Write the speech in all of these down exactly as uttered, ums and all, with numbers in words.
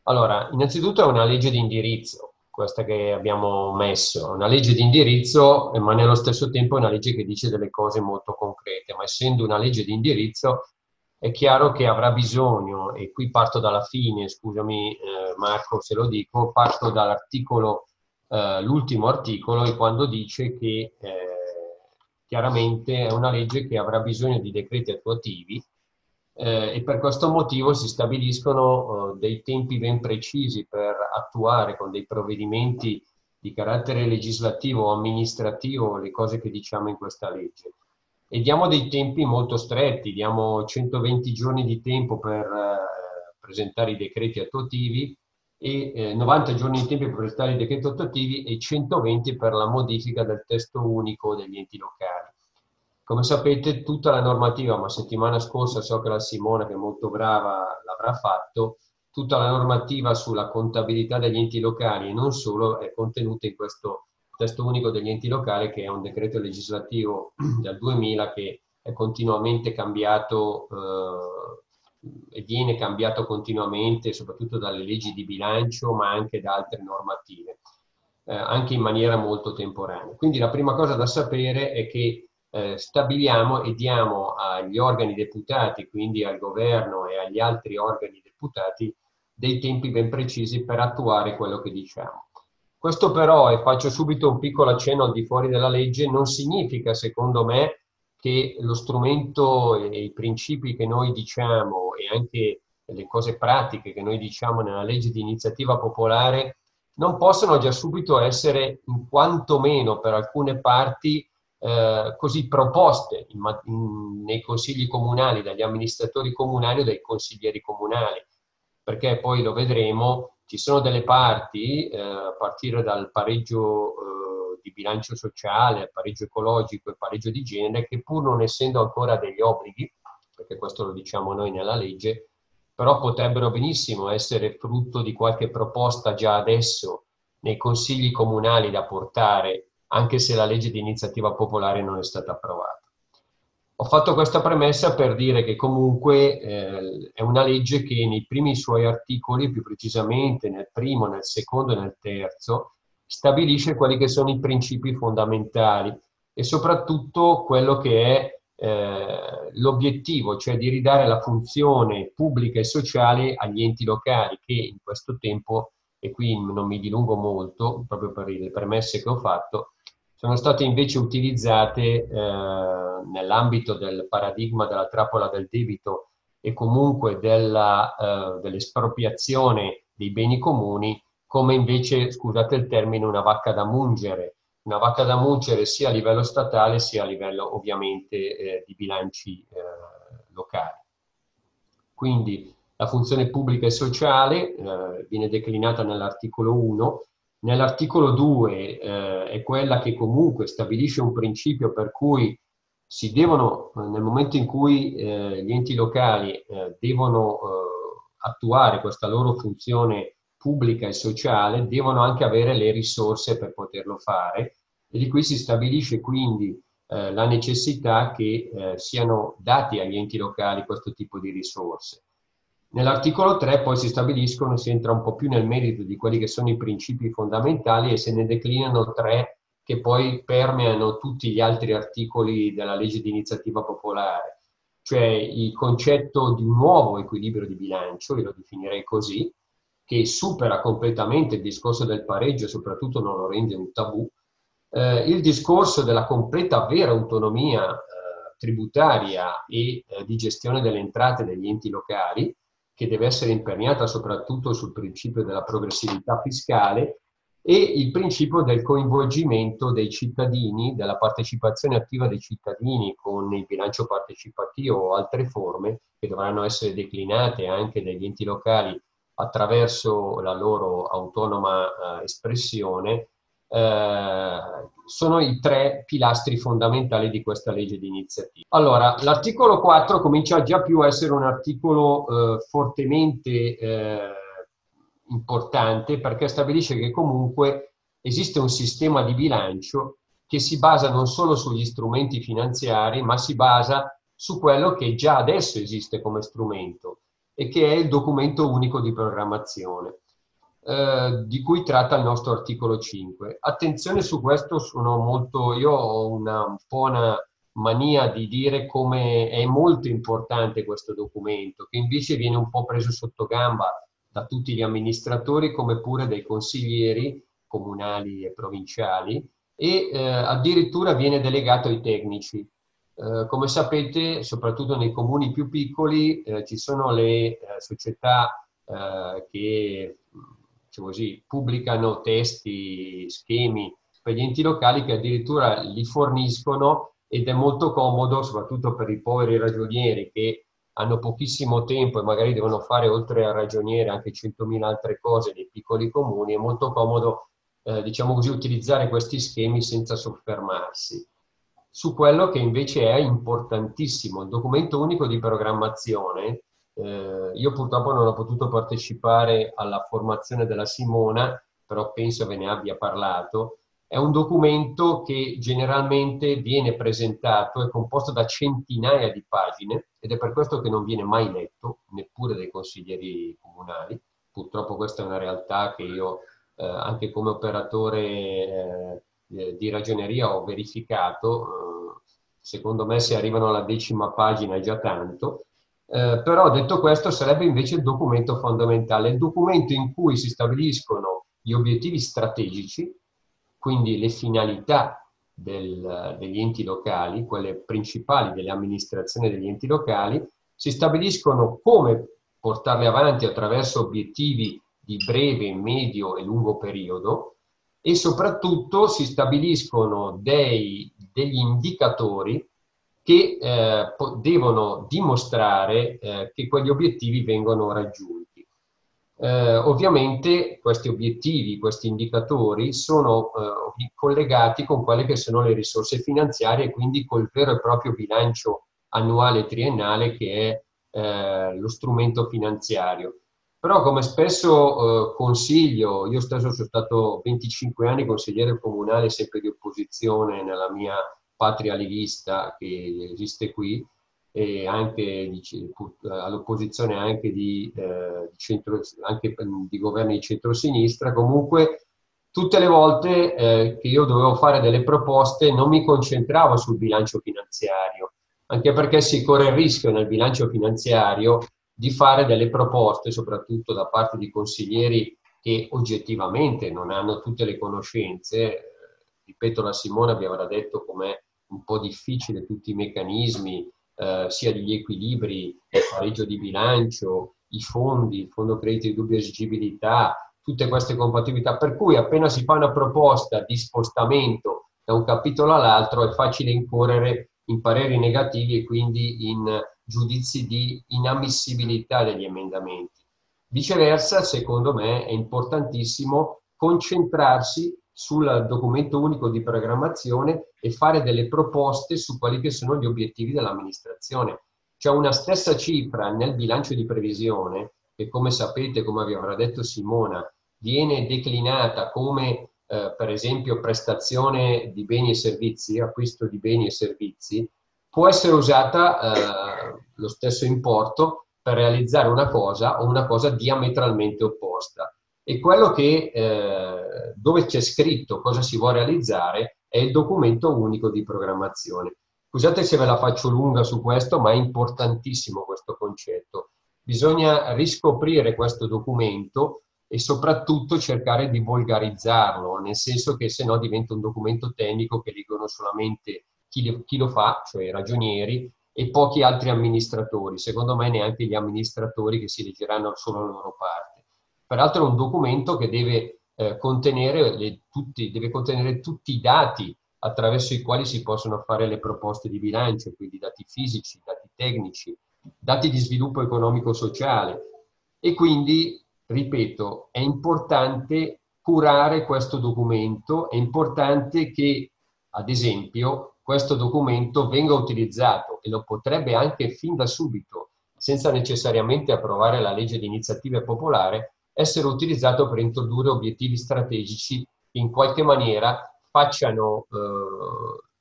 Allora, innanzitutto è una legge di indirizzo, questa che abbiamo messo, una legge di indirizzo, ma nello stesso tempo è una legge che dice delle cose molto concrete, ma essendo una legge di indirizzo è chiaro che avrà bisogno, e qui parto dalla fine, scusami eh, Marco se lo dico, parto dall'articolo, eh, l'ultimo articolo, e quando dice che eh, chiaramente è una legge che avrà bisogno di decreti attuativi, eh, e per questo motivo si stabiliscono eh, dei tempi ben precisi per attuare con dei provvedimenti di carattere legislativo o amministrativo le cose che diciamo in questa legge. E diamo dei tempi molto stretti, diamo centoventi giorni di tempo per eh, presentare i decreti attuativi e eh, novanta giorni di tempo per presentare i decreti attuativi e centoventi per la modifica del testo unico degli enti locali. Come sapete, tutta la normativa, ma settimana scorsa so che la Simona, che è molto brava, l'avrà fatto, tutta la normativa sulla contabilità degli enti locali e non solo è contenuta in questo testo unico degli enti locali, che è un decreto legislativo del duemila che è continuamente cambiato eh, e viene cambiato continuamente, soprattutto dalle leggi di bilancio, ma anche da altre normative, eh, anche in maniera molto temporanea. Quindi la prima cosa da sapere è che Eh, stabiliamo e diamo agli organi deputati, quindi al governo e agli altri organi deputati, dei tempi ben precisi per attuare quello che diciamo. Questo però, e faccio subito un piccolo accenno al di fuori della legge, non significa, secondo me, che lo strumento e i principi che noi diciamo e anche le cose pratiche che noi diciamo nella legge di iniziativa popolare non possono già subito essere, in quanto meno per alcune parti, Eh, così proposte in, in, nei consigli comunali dagli amministratori comunali o dai consiglieri comunali, perché poi lo vedremo, ci sono delle parti, eh, a partire dal pareggio eh, di bilancio sociale, pareggio ecologico e pareggio di genere, che pur non essendo ancora degli obblighi, perché questo lo diciamo noi nella legge, però potrebbero benissimo essere frutto di qualche proposta già adesso nei consigli comunali da portare, anche se la legge di iniziativa popolare non è stata approvata. Ho fatto questa premessa per dire che comunque eh, è una legge che nei primi suoi articoli, più precisamente nel primo, nel secondo e nel terzo, stabilisce quelli che sono i principi fondamentali e soprattutto quello che è eh, l'obiettivo, cioè di ridare la funzione pubblica e sociale agli enti locali che in questo tempo, e qui non mi dilungo molto, proprio per le premesse che ho fatto, sono state invece utilizzate eh, nell'ambito del paradigma della trappola del debito e comunque della, eh, dell'espropriazione dei beni comuni come invece, scusate il termine, una vacca da mungere, una vacca da mungere sia a livello statale sia a livello ovviamente eh, di bilanci eh, locali. Quindi la funzione pubblica e sociale eh, viene declinata nell'articolo uno. Nell'articolo due eh, è quella che comunque stabilisce un principio per cui si devono, nel momento in cui eh, gli enti locali eh, devono eh, attuare questa loro funzione pubblica e sociale, devono anche avere le risorse per poterlo fare, e di qui si stabilisce quindi eh, la necessità che eh, siano dati agli enti locali questo tipo di risorse. Nell'articolo tre poi si stabiliscono, si entra un po' più nel merito di quelli che sono i principi fondamentali e se ne declinano tre che poi permeano tutti gli altri articoli della legge di iniziativa popolare, cioè il concetto di un nuovo equilibrio di bilancio, io lo definirei così, che supera completamente il discorso del pareggio e soprattutto non lo rende un tabù, eh, il discorso della completa vera autonomia eh, tributaria e eh, di gestione delle entrate degli enti locali, che deve essere imperniata soprattutto sul principio della progressività fiscale e il principio del coinvolgimento dei cittadini, della partecipazione attiva dei cittadini con il bilancio partecipativo o altre forme che dovranno essere declinate anche dagli enti locali attraverso la loro autonoma eh, espressione, eh, sono i tre pilastri fondamentali di questa legge di iniziativa. Allora, l'articolo quattro comincia già più a essere un articolo eh, fortemente eh, importante perché stabilisce che comunque esiste un sistema di bilancio che si basa non solo sugli strumenti finanziari, ma si basa su quello che già adesso esiste come strumento. e che è il documento unico di programmazione, eh, di cui tratta il nostro articolo cinque. Attenzione su questo, sono molto, io ho una, un po' una mania di dire come è molto importante questo documento, che invece viene un po' preso sotto gamba da tutti gli amministratori come pure dai consiglieri comunali e provinciali, e eh, addirittura viene delegato ai tecnici. Eh, come sapete, soprattutto nei comuni più piccoli eh, ci sono le eh, società eh, che diciamo così, pubblicano testi, schemi per gli enti locali che addirittura li forniscono, ed è molto comodo, soprattutto per i poveri ragionieri che hanno pochissimo tempo e magari devono fare oltre al ragioniere anche centomila altre cose nei piccoli comuni. È molto comodo, eh, diciamo così, utilizzare questi schemi senza soffermarsi su quello che invece è importantissimo, il documento unico di programmazione. Eh, io purtroppo non ho potuto partecipare alla formazione della Simona, però penso ve ne abbia parlato. È un documento che generalmente viene presentato, è composto da centinaia di pagine, ed è per questo che non viene mai letto, neppure dai consiglieri comunali. Purtroppo questa è una realtà che io, eh, anche come operatore eh, di ragioneria, ho verificato. Eh, secondo me, se arrivano alla decima pagina è già tanto. Eh, però, detto questo, sarebbe invece il documento fondamentale, il documento in cui si stabiliscono gli obiettivi strategici, quindi le finalità del, degli enti locali, quelle principali delle amministrazioni degli enti locali, si stabiliscono come portarle avanti attraverso obiettivi di breve, medio e lungo periodo, e soprattutto si stabiliscono dei, degli indicatori che eh, devono dimostrare eh, che quegli obiettivi vengono raggiunti. Eh, ovviamente questi obiettivi, questi indicatori sono eh, collegati con quelle che sono le risorse finanziarie e quindi col vero e proprio bilancio annuale triennale, che è eh, lo strumento finanziario. Però, come spesso eh, consiglio, io stesso sono stato venticinque anni consigliere comunale, sempre di opposizione nella mia patria leghista che esiste qui, e anche all'opposizione anche di, eh, di, centro, anche di governi di centrosinistra. Comunque, tutte le volte eh, che io dovevo fare delle proposte non mi concentravo sul bilancio finanziario, anche perché si corre il rischio nel bilancio finanziario di fare delle proposte, soprattutto da parte di consiglieri che oggettivamente non hanno tutte le conoscenze. Eh, ripeto, la Simona vi avrà detto com'è un po' difficile tutti i meccanismi, eh, sia degli equilibri, il pareggio di bilancio, i fondi, il fondo credito di dubbia esigibilità, tutte queste compatibilità, per cui appena si fa una proposta di spostamento da un capitolo all'altro è facile incorrere in pareri negativi e quindi in giudizi di inammissibilità degli emendamenti. Viceversa, secondo me, è importantissimo concentrarsi sul documento unico di programmazione e fare delle proposte su quali che sono gli obiettivi dell'amministrazione. C'è una stessa cifra nel bilancio di previsione che, come sapete, come vi avrà detto Simona, viene declinata come eh, per esempio prestazione di beni e servizi, acquisto di beni e servizi. Può essere usata eh, lo stesso importo per realizzare una cosa o una cosa diametralmente opposta. E quello che, eh, dove c'è scritto cosa si vuole realizzare è il documento unico di programmazione. Scusate se ve la faccio lunga su questo, ma è importantissimo questo concetto. Bisogna riscoprire questo documento e soprattutto cercare di volgarizzarlo, nel senso che se no diventa un documento tecnico che leggono solamente chi, chi lo fa, cioè i ragionieri, e pochi altri amministratori. Secondo me neanche gli amministratori, che si leggeranno solo la loro parte. Peraltro è un documento che deve, eh, contenere le, tutti, deve contenere tutti i dati attraverso i quali si possono fare le proposte di bilancio, quindi dati fisici, dati tecnici, dati di sviluppo economico-sociale. E quindi, ripeto, è importante curare questo documento, è importante che, ad esempio, questo documento venga utilizzato, e lo potrebbe anche fin da subito, senza necessariamente approvare la legge di iniziativa popolare, essere utilizzato per introdurre obiettivi strategici che in qualche maniera facciano, eh,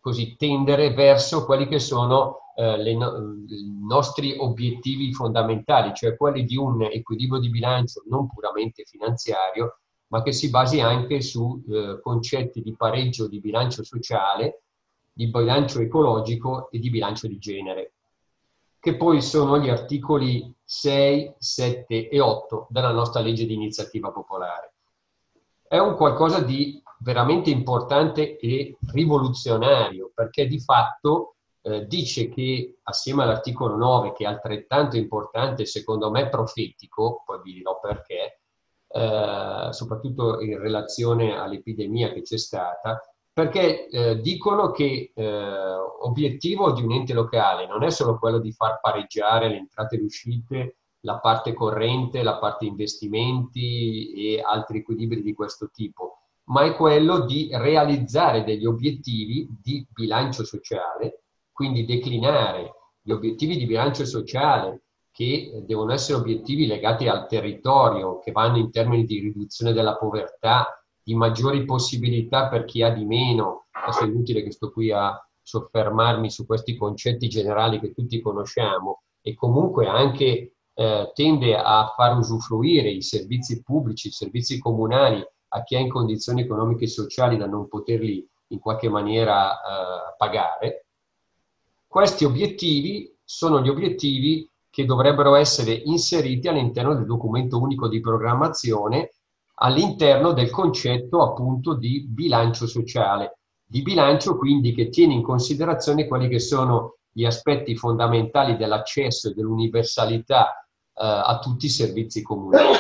così tendere verso quelli che sono eh, le no- i nostri obiettivi fondamentali, cioè quelli di un equilibrio di bilancio non puramente finanziario, ma che si basi anche su eh, concetti di pareggio di bilancio sociale, di bilancio ecologico e di bilancio di genere, che poi sono gli articoli sei, sette e otto della nostra legge di iniziativa popolare. È un qualcosa di veramente importante e rivoluzionario, perché di fatto eh, dice che, assieme all'articolo nove, che è altrettanto importante, secondo me profetico, poi vi dirò perché, eh, soprattutto in relazione all'epidemia che c'è stata, perché eh, dicono che eh, obiettivo di un ente locale non è solo quello di far pareggiare le entrate e le uscite, la parte corrente, la parte investimenti e altri equilibri di questo tipo, ma è quello di realizzare degli obiettivi di bilancio sociale, quindi declinare gli obiettivi di bilancio sociale che devono essere obiettivi legati al territorio, che vanno in termini di riduzione della povertà, di maggiori possibilità per chi ha di meno. Adesso è inutile che sto qui a soffermarmi su questi concetti generali che tutti conosciamo, e comunque anche eh, tende a far usufruire i servizi pubblici, i servizi comunali a chi è in condizioni economiche e sociali da non poterli in qualche maniera eh, pagare. Questi obiettivi sono gli obiettivi che dovrebbero essere inseriti all'interno del documento unico di programmazione, all'interno del concetto appunto di bilancio sociale, di bilancio quindi che tiene in considerazione quelli che sono gli aspetti fondamentali dell'accesso e dell'universalità eh, a tutti i servizi comunali.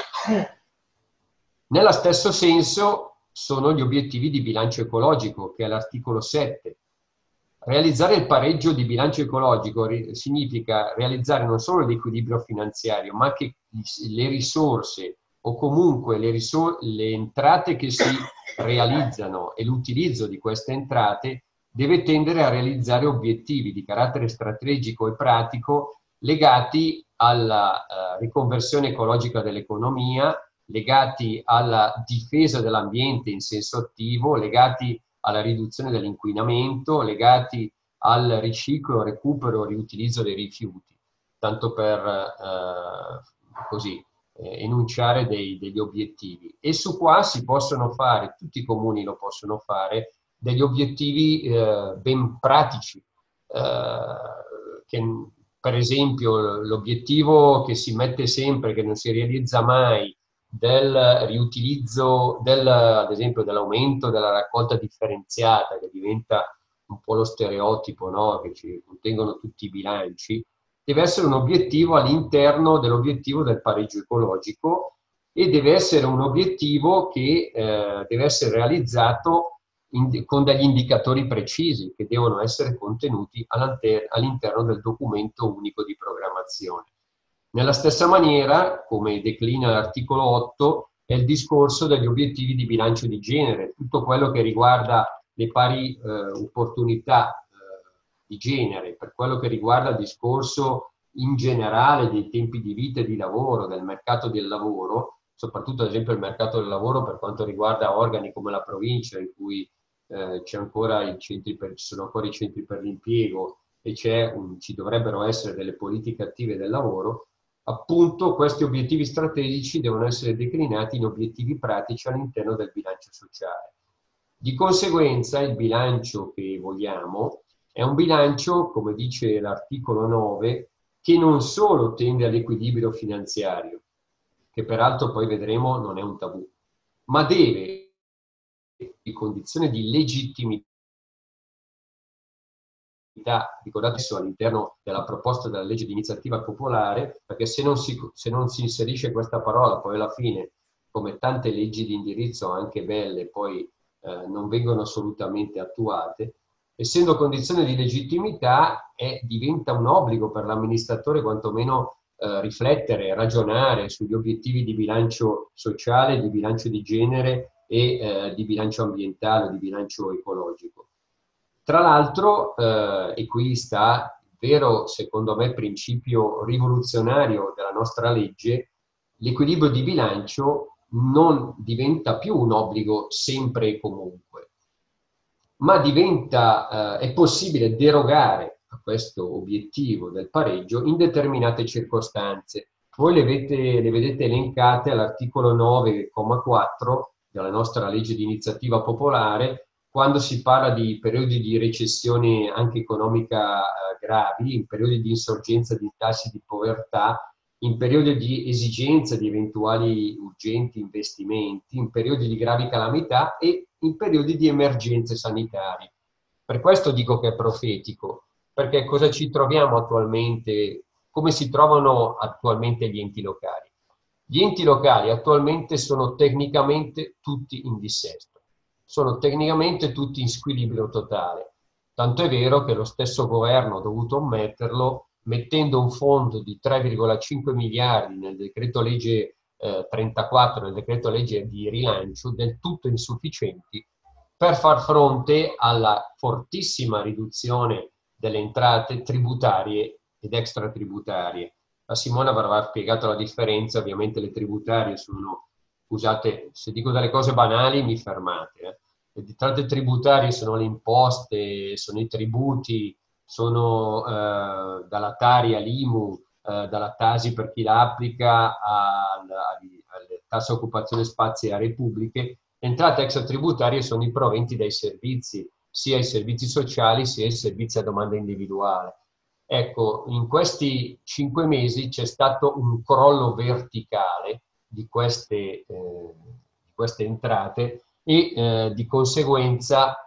Nello stesso senso sono gli obiettivi di bilancio ecologico, che è l'articolo sette. Realizzare il pareggio di bilancio ecologico significa realizzare non solo l'equilibrio finanziario, ma che le risorse o comunque le, le entrate che si realizzano e l'utilizzo di queste entrate deve tendere a realizzare obiettivi di carattere strategico e pratico legati alla uh, riconversione ecologica dell'economia, legati alla difesa dell'ambiente in senso attivo, legati alla riduzione dell'inquinamento, legati al riciclo, recupero, riutilizzo dei rifiuti, tanto per eh, così eh, enunciare dei, degli obiettivi. E su qua si possono fare, tutti i comuni lo possono fare, degli obiettivi eh, ben pratici, eh, che per esempio l'obiettivo che si mette sempre, che non si realizza mai, del riutilizzo, del, ad esempio dell'aumento della raccolta differenziata, che diventa un po' lo stereotipo, no? Che ci contengono tutti i bilanci, deve essere un obiettivo all'interno dell'obiettivo del pareggio ecologico, e deve essere un obiettivo che eh, deve essere realizzato in, con degli indicatori precisi che devono essere contenuti all'interno del documento unico di programmazione. Nella stessa maniera, come declina l'articolo otto, è il discorso degli obiettivi di bilancio di genere, tutto quello che riguarda le pari eh, opportunità eh, di genere, per quello che riguarda il discorso in generale dei tempi di vita e di lavoro, del mercato del lavoro, soprattutto ad esempio il mercato del lavoro per quanto riguarda organi come la provincia, in cui eh, c'è ancora i centri per, ci sono ancora i centri per l'impiego e un, ci dovrebbero essere delle politiche attive del lavoro. Appunto, questi obiettivi strategici devono essere declinati in obiettivi pratici all'interno del bilancio sociale. Di conseguenza, il bilancio che vogliamo è un bilancio, come dice l'articolo nove, che non solo tende all'equilibrio finanziario, che peraltro poi vedremo non è un tabù, ma deve, in condizione di legittimità, ricordate adesso all'interno della proposta della legge di iniziativa popolare, perché se non, si, se non si inserisce questa parola, poi alla fine, come tante leggi di indirizzo anche belle, poi eh, non vengono assolutamente attuate, essendo condizione di legittimità è, diventa un obbligo per l'amministratore quantomeno eh, riflettere, ragionare sugli obiettivi di bilancio sociale, di bilancio di genere e eh, di bilancio ambientale, di bilancio ecologico. Tra l'altro, eh, e qui sta il vero, secondo me, principio rivoluzionario della nostra legge, l'equilibrio di bilancio non diventa più un obbligo sempre e comunque, ma diventa, eh, è possibile derogare a questo obiettivo del pareggio in determinate circostanze. Voi le vedete, le vedete elencate all'articolo nove comma quattro della nostra legge di iniziativa popolare, quando si parla di periodi di recessione anche economica eh, gravi, in periodi di insorgenza di tassi di povertà, in periodi di esigenza di eventuali urgenti investimenti, in periodi di gravi calamità e in periodi di emergenze sanitarie. Per questo dico che è profetico, perché cosa ci troviamo attualmente, come si trovano attualmente gli enti locali? Gli enti locali attualmente sono tecnicamente tutti in dissesto, sono tecnicamente tutti in squilibrio totale, tanto è vero che lo stesso governo ha dovuto ammetterlo, mettendo un fondo di tre virgola cinque miliardi nel decreto legge eh, trentaquattro, nel decreto legge di rilancio, del tutto insufficienti per far fronte alla fortissima riduzione delle entrate tributarie ed extratributarie. La Simona avrà spiegato la differenza, ovviamente le tributarie sono, scusate, se dico delle cose banali mi fermate, eh. Le entrate tributarie sono le imposte, sono i tributi, sono eh, dalla Tari all'I M U, eh, dalla Tasi per chi la applica alle tasse occupazione spazi e aree pubbliche. Le entrate extratributarie sono i proventi dai servizi, sia i servizi sociali sia i servizi a domanda individuale. Ecco, in questi cinque mesi c'è stato un crollo verticale di queste, eh, di queste entrate e eh, di conseguenza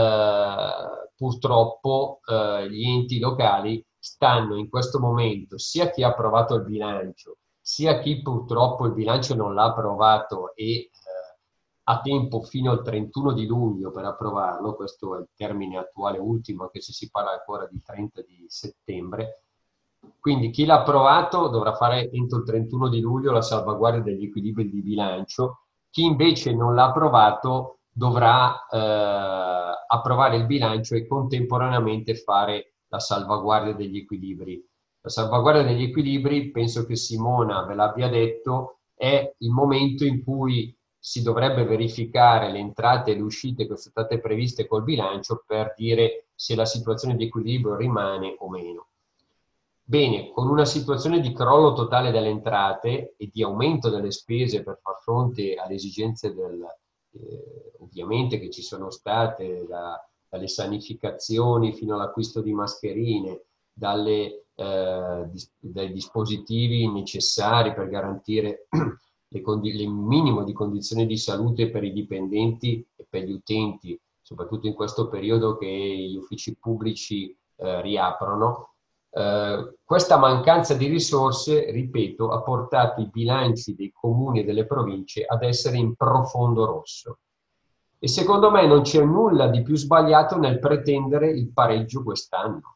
eh, purtroppo eh, gli enti locali stanno in questo momento, sia chi ha approvato il bilancio, sia chi purtroppo il bilancio non l'ha approvato e eh, ha tempo fino al trentuno di luglio per approvarlo, questo è il termine attuale ultimo, anche se si parla ancora di trenta di settembre. Quindi chi l'ha approvato dovrà fare entro il trentuno di luglio la salvaguardia degli equilibri di bilancio, chi invece non l'ha approvato dovrà eh, approvare il bilancio e contemporaneamente fare la salvaguardia degli equilibri. La salvaguardia degli equilibri, penso che Simona ve l'abbia detto, è il momento in cui si dovrebbe verificare le entrate e le uscite che sono state previste col bilancio per dire se la situazione di equilibrio rimane o meno. Bene, con una situazione di crollo totale delle entrate e di aumento delle spese per far fronte alle esigenze del, eh, ovviamente che ci sono state da, dalle sanificazioni fino all'acquisto di mascherine, dalle, eh, dis, dai dispositivi necessari per garantire le il minimo di condizioni di salute per i dipendenti e per gli utenti, soprattutto in questo periodo che gli uffici pubblici eh, riaprono. Uh, questa mancanza di risorse, ripeto, ha portato i bilanci dei comuni e delle province ad essere in profondo rosso. E secondo me non c'è nulla di più sbagliato nel pretendere il pareggio quest'anno.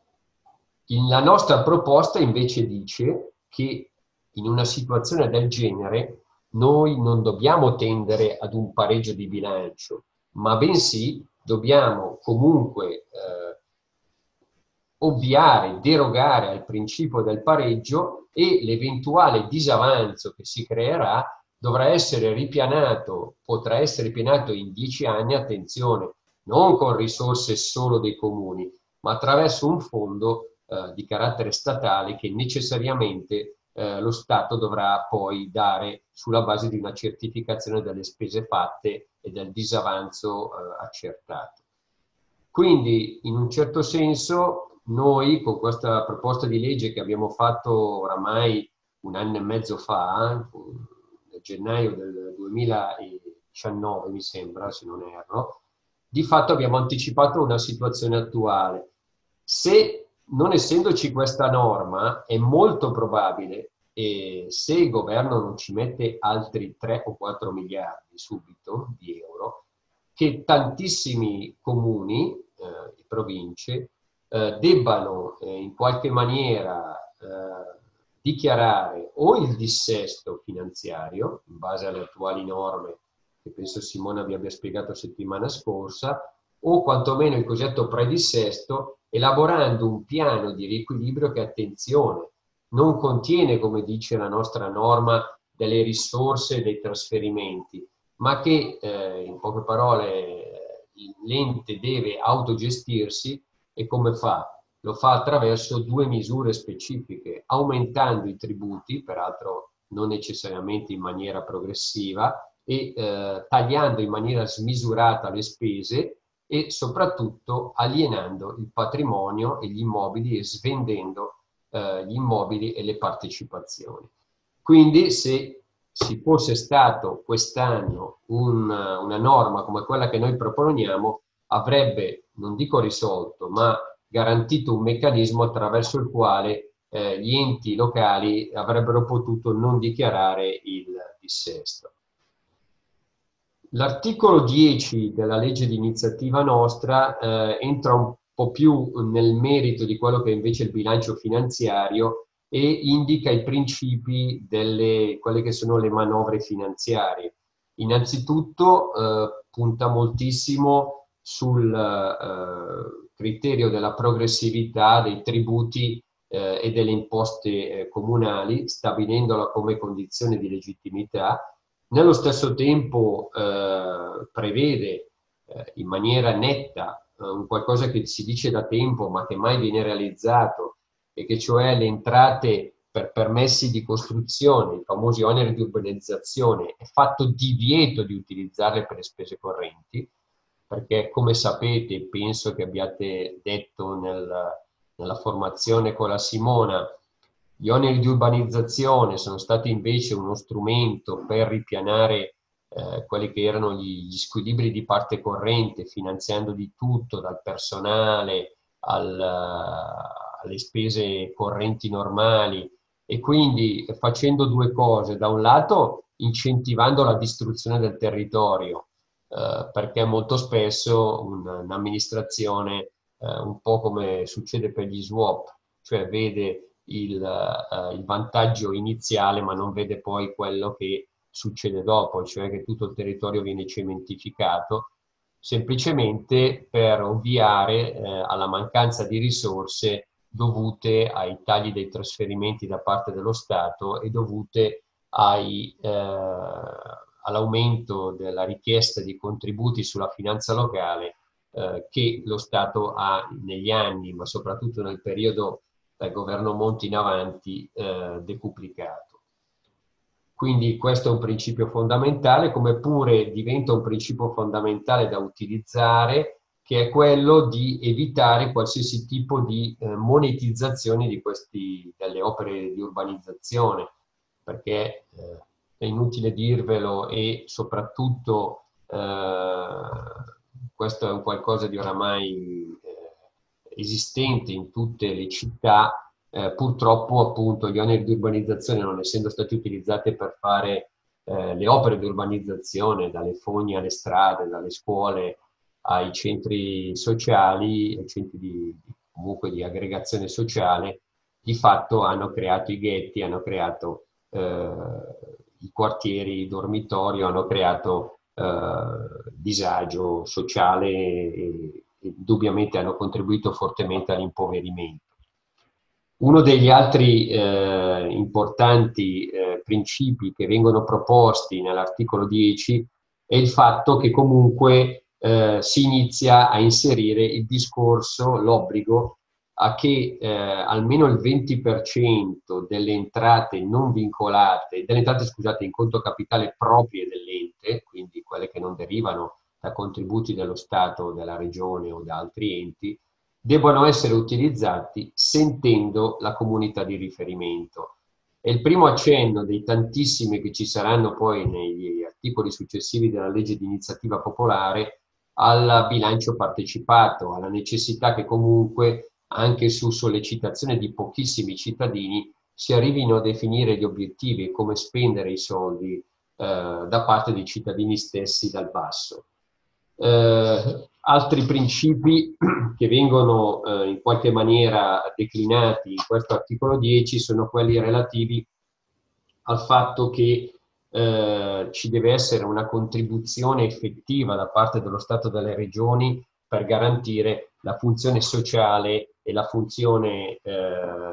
La nostra proposta invece dice che in una situazione del genere noi non dobbiamo tendere ad un pareggio di bilancio, ma bensì dobbiamo comunque eh, ovviare, derogare al principio del pareggio e l'eventuale disavanzo che si creerà dovrà essere ripianato, potrà essere ripianato in dieci anni, attenzione, non con risorse solo dei comuni, ma attraverso un fondo eh, di carattere statale che necessariamente eh, lo Stato dovrà poi dare sulla base di una certificazione delle spese fatte e del disavanzo eh, accertato. Quindi, in un certo senso, noi con questa proposta di legge che abbiamo fatto oramai un anno e mezzo fa, nel gennaio del duemiladiciannove mi sembra, se non erro, di fatto abbiamo anticipato una situazione attuale. Se non essendoci questa norma, è molto probabile, e se il governo non ci mette altri tre o quattro miliardi subito di euro, che tantissimi comuni eh, e province eh, debbano eh, in qualche maniera eh, dichiarare o il dissesto finanziario, in base alle attuali norme, che penso Simona vi abbia spiegato settimana scorsa, o quantomeno il cosiddetto predissesto, elaborando un piano di riequilibrio che, attenzione, non contiene, come dice la nostra norma, delle risorse e dei trasferimenti, ma che, eh, in poche parole, l'ente deve autogestirsi. E come fa? Lo fa attraverso due misure specifiche, aumentando i tributi, peraltro non necessariamente in maniera progressiva, e eh, tagliando in maniera smisurata le spese e soprattutto alienando il patrimonio e gli immobili e svendendo eh, gli immobili e le partecipazioni. Quindi se ci fosse stato quest'anno un, una norma come quella che noi proponiamo, avrebbe, non dico risolto, ma garantito un meccanismo attraverso il quale eh, gli enti locali avrebbero potuto non dichiarare il dissesto. L'articolo dieci della legge di iniziativa nostra eh, entra un po' più nel merito di quello che è invece il bilancio finanziario e indica i principi delle quelle che sono le manovre finanziarie. Innanzitutto eh, punta moltissimo sul eh, criterio della progressività dei tributi eh, e delle imposte eh, comunali, stabilendola come condizione di legittimità. Nello stesso tempo eh, prevede eh, in maniera netta eh, un qualcosa che si dice da tempo ma che mai viene realizzato, e che cioè le entrate per permessi di costruzione, i famosi oneri di urbanizzazione, è fatto divieto di utilizzarle per le spese correnti, perché come sapete, penso che abbiate detto nel, nella formazione con la Simona, gli oneri di urbanizzazione sono stati invece uno strumento per ripianare eh, quelli che erano gli, gli squilibri di parte corrente, finanziando di tutto, dal personale al, alle spese correnti normali, e quindi facendo due cose: da un lato incentivando la distruzione del territorio, eh, perché molto spesso un'amministrazione, eh, un po' come succede per gli swap, cioè vede Il, uh, il vantaggio iniziale ma non vede poi quello che succede dopo, cioè che tutto il territorio viene cementificato, semplicemente per ovviare eh, alla mancanza di risorse dovute ai tagli dei trasferimenti da parte dello Stato e dovute ai, eh, all'aumento della richiesta di contributi sulla finanza locale eh, che lo Stato ha negli anni, ma soprattutto nel periodo dal governo Monti in avanti, eh, decuplicato. Quindi questo è un principio fondamentale, come pure diventa un principio fondamentale da utilizzare, che è quello di evitare qualsiasi tipo di eh, monetizzazione di questi, delle opere di urbanizzazione, perché eh, è inutile dirvelo, e soprattutto eh, questo è un qualcosa di oramai esistente in tutte le città. Eh, purtroppo appunto gli oneri di urbanizzazione, non essendo stati utilizzati per fare eh, le opere di urbanizzazione, dalle fogne alle strade, dalle scuole ai centri sociali, ai centri di, comunque di aggregazione sociale, di fatto hanno creato i ghetti, hanno creato eh, i quartieri dormitorio, hanno creato eh, disagio sociale e, indubbiamente hanno contribuito fortemente all'impoverimento. Uno degli altri eh, importanti eh, principi che vengono proposti nell'articolo dieci è il fatto che comunque eh, si inizia a inserire il discorso, l'obbligo a che eh, almeno il venti per cento delle entrate non vincolate, delle entrate scusate in conto capitale proprie dell'ente, quindi quelle che non derivano da contributi dello Stato, della Regione o da altri enti, debbano essere utilizzati sentendo la comunità di riferimento. È il primo accenno dei tantissimi che ci saranno poi negli articoli successivi della legge di iniziativa popolare al bilancio partecipato, alla necessità che comunque, anche su sollecitazione di pochissimi cittadini, si arrivino a definire gli obiettivi e come spendere i soldi eh, da parte dei cittadini stessi dal basso. Eh, altri principi che vengono eh, in qualche maniera declinati in questo articolo dieci sono quelli relativi al fatto che eh, ci deve essere una contribuzione effettiva da parte dello Stato e delle regioni per garantire la funzione sociale e la funzione eh,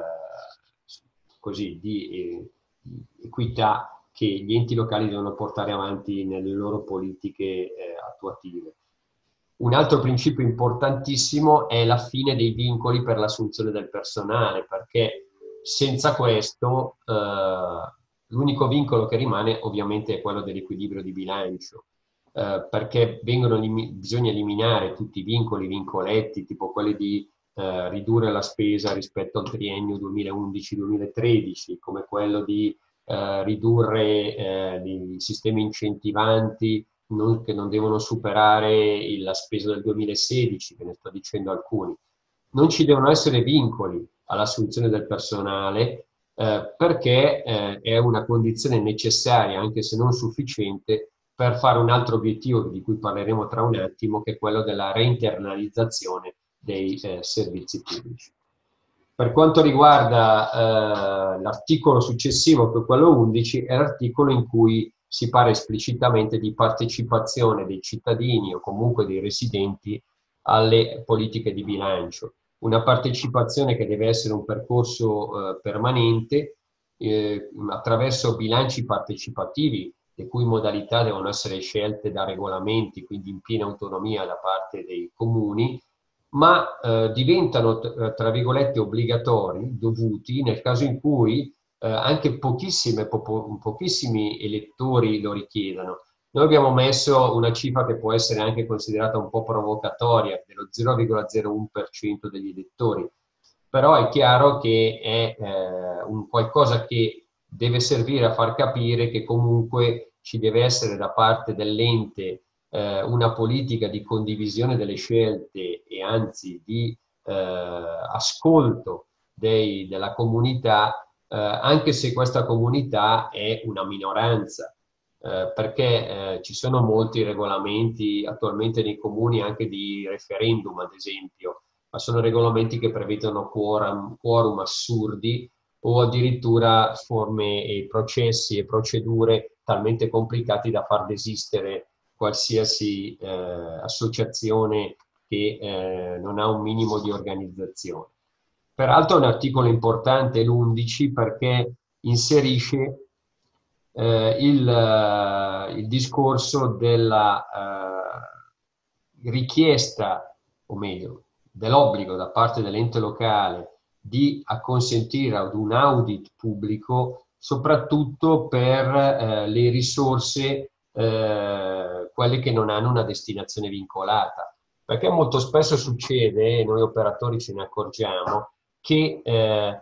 così di, eh, di equità che gli enti locali devono portare avanti nelle loro politiche eh, attuative. Un altro principio importantissimo è la fine dei vincoli per l'assunzione del personale, perché senza questo eh, l'unico vincolo che rimane ovviamente è quello dell'equilibrio di bilancio, eh, perché vengono, bisogna eliminare tutti i vincoli, vincoletti, tipo quelli di eh, ridurre la spesa rispetto al triennio duemilaundici duemilatredici, come quello di eh, ridurre eh, i sistemi incentivanti non, che non devono superare il, la spesa del duemilasedici, ve ne sto dicendo alcuni. Non ci devono essere vincoli all'assunzione del personale eh, perché eh, è una condizione necessaria, anche se non sufficiente, per fare un altro obiettivo di cui parleremo tra un attimo, che è quello della reinternalizzazione dei eh, servizi pubblici. Per quanto riguarda eh, l'articolo successivo, che è quello undici, è l'articolo in cui si parla esplicitamente di partecipazione dei cittadini o comunque dei residenti alle politiche di bilancio. Una partecipazione che deve essere un percorso eh, permanente eh, attraverso bilanci partecipativi, le cui modalità devono essere scelte da regolamenti, quindi in piena autonomia da parte dei comuni, ma eh, diventano, tra virgolette, obbligatori, dovuti, nel caso in cui eh, anche pochissime, po pochissimi elettori lo richiedano. Noi abbiamo messo una cifra che può essere anche considerata un po' provocatoria, dello zero virgola zero uno per cento degli elettori, però è chiaro che è eh, un qualcosa che deve servire a far capire che comunque ci deve essere da parte dell'ente eh, una politica di condivisione delle scelte e anzi di eh, ascolto dei, della comunità, eh, anche se questa comunità è una minoranza, eh, perché eh, ci sono molti regolamenti attualmente nei comuni anche di referendum, ad esempio, ma sono regolamenti che prevedono quorum, quorum assurdi o addirittura forme e processi e procedure talmente complicati da far desistere qualsiasi eh, associazione che eh, non ha un minimo di organizzazione. Peraltro è un articolo importante, l'undici, perché inserisce eh, il, uh, il discorso della uh, richiesta, o meglio, dell'obbligo da parte dell'ente locale di acconsentire ad un audit pubblico, soprattutto per eh, le risorse, eh, quelle che non hanno una destinazione vincolata. Perché molto spesso succede, e noi operatori ce ne accorgiamo, che eh,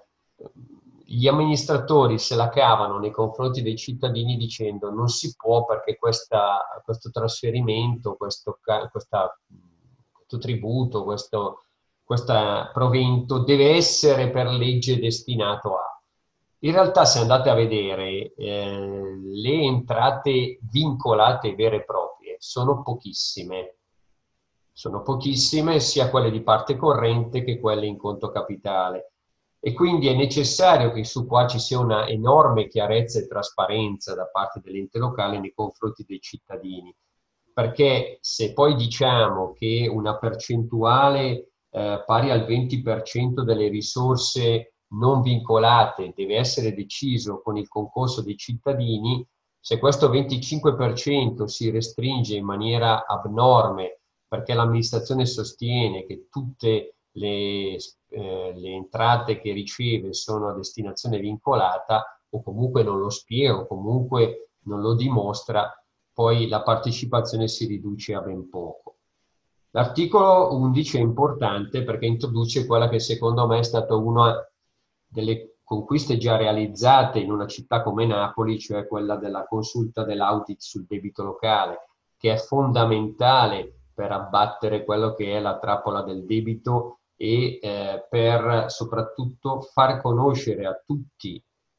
gli amministratori se la cavano nei confronti dei cittadini dicendo non si può perché questa, questo trasferimento, questo, questa, questo tributo, questo, questo provento deve essere per legge destinato a. In realtà, se andate a vedere, eh, le entrate vincolate vere e proprie sono pochissime. Sono pochissime sia quelle di parte corrente che quelle in conto capitale. E quindi è necessario che su qua ci sia una enorme chiarezza e trasparenza da parte dell'ente locale nei confronti dei cittadini. Perché se poi diciamo che una percentuale eh, pari al venti per cento delle risorse non vincolate deve essere deciso con il concorso dei cittadini, se questo venticinque per cento si restringe in maniera abnorme perché l'amministrazione sostiene che tutte le, eh, le entrate che riceve sono a destinazione vincolata, o comunque non lo spiega, o comunque non lo dimostra, poi la partecipazione si riduce a ben poco. L'articolo undici è importante perché introduce quella che secondo me è stata una delle conquiste già realizzate in una città come Napoli, cioè quella della consulta dell'audit sul debito locale, che è fondamentale per abbattere quello che è la trappola del debito e eh, per soprattutto far conoscere a tutti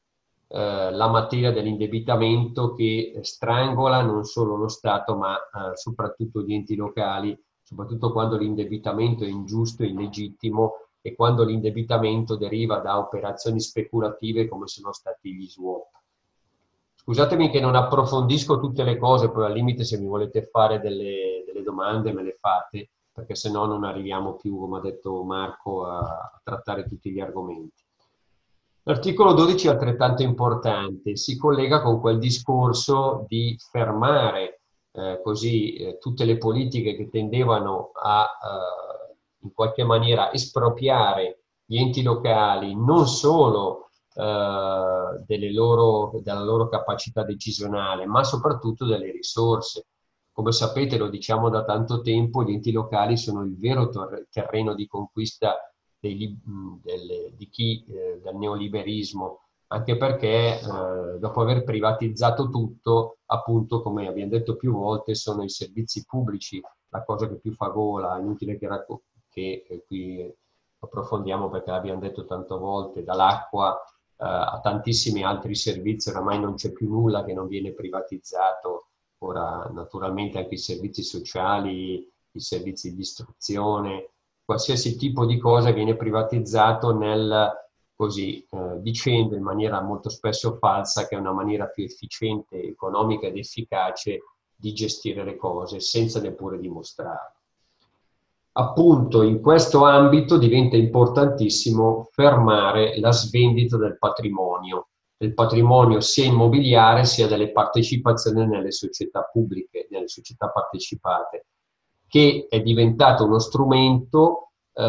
eh, la materia dell'indebitamento che strangola non solo lo Stato ma eh, soprattutto gli enti locali, soprattutto quando l'indebitamento è ingiusto e illegittimo e quando l'indebitamento deriva da operazioni speculative come sono stati gli swap. Scusatemi che non approfondisco tutte le cose, poi al limite se mi volete fare delle, delle domande me le fate, perché se no non arriviamo più, come ha detto Marco, a, a trattare tutti gli argomenti. L'articolo dodici è altrettanto importante, si collega con quel discorso di fermare eh, così eh, tutte le politiche che tendevano a eh, in qualche maniera espropriare gli enti locali non solo eh, delle loro, della loro capacità decisionale, ma soprattutto delle risorse. Come sapete, lo diciamo da tanto tempo, gli enti locali sono il vero terreno di conquista dei, delle, di chi eh, del neoliberismo, anche perché eh, dopo aver privatizzato tutto, appunto, come abbiamo detto più volte, sono i servizi pubblici la cosa che più fa gola. È inutile che, che eh, qui approfondiamo perché l'abbiamo detto tante volte, dall'acqua eh, a tantissimi altri servizi, oramai non c'è più nulla che non viene privatizzato. Ora, naturalmente anche i servizi sociali, i servizi di istruzione, qualsiasi tipo di cosa viene privatizzato nel, così, eh, dicendo in maniera molto spesso falsa che è una maniera più efficiente, economica ed efficace di gestire le cose, senza neppure dimostrarlo. Appunto, in questo ambito diventa importantissimo fermare la svendita del patrimonio, del patrimonio sia immobiliare sia delle partecipazioni nelle società pubbliche, nelle società partecipate, che è diventato uno strumento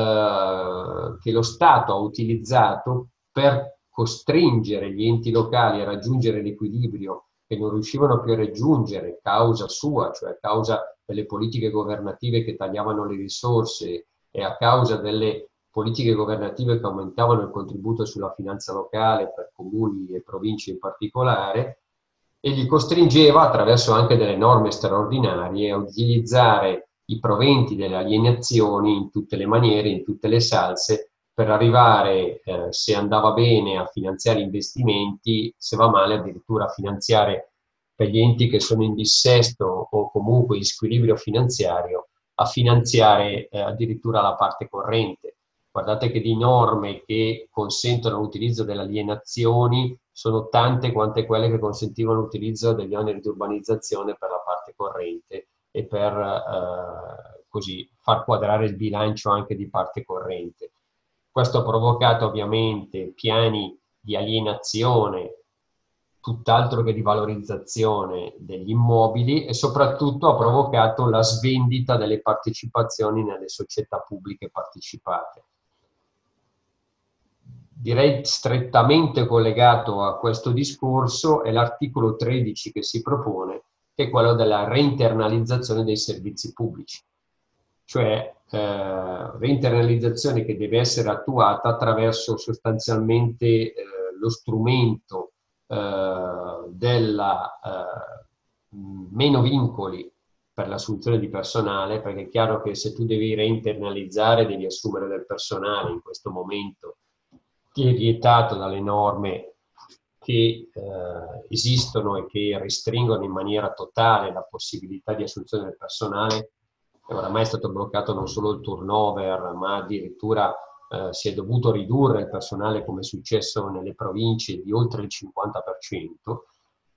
eh, che lo Stato ha utilizzato per costringere gli enti locali a raggiungere l'equilibrio che non riuscivano più a raggiungere, causa sua, cioè a causa delle politiche governative che tagliavano le risorse e a causa delle politiche governative che aumentavano il contributo sulla finanza locale per comuni e province in particolare, e li costringeva, attraverso anche delle norme straordinarie, a utilizzare i proventi delle alienazioni in tutte le maniere, in tutte le salse, per arrivare, eh, se andava bene, a finanziare investimenti, se va male addirittura a finanziare, per gli enti che sono in dissesto o comunque in squilibrio finanziario, a finanziare eh, addirittura la parte corrente. Guardate che di norme che consentono l'utilizzo delle alienazioni sono tante quante quelle che consentivano l'utilizzo degli oneri di urbanizzazione per la parte corrente e per eh, così far quadrare il bilancio anche di parte corrente. Questo ha provocato ovviamente piani di alienazione, tutt'altro che di valorizzazione degli immobili, e soprattutto ha provocato la svendita delle partecipazioni nelle società pubbliche partecipate. Direi strettamente collegato a questo discorso è l'articolo tredici che si propone, che è quello della reinternalizzazione dei servizi pubblici, cioè eh, reinternalizzazione che deve essere attuata attraverso sostanzialmente eh, lo strumento eh, della eh, meno vincoli per l'assunzione di personale, perché è chiaro che se tu devi reinternalizzare devi assumere del personale. In questo momento ti è vietato dalle norme che eh, esistono e che restringono in maniera totale la possibilità di assunzione del personale. E oramai è stato bloccato non solo il turnover, ma addirittura eh, si è dovuto ridurre il personale, come è successo nelle province, di oltre il cinquanta per cento.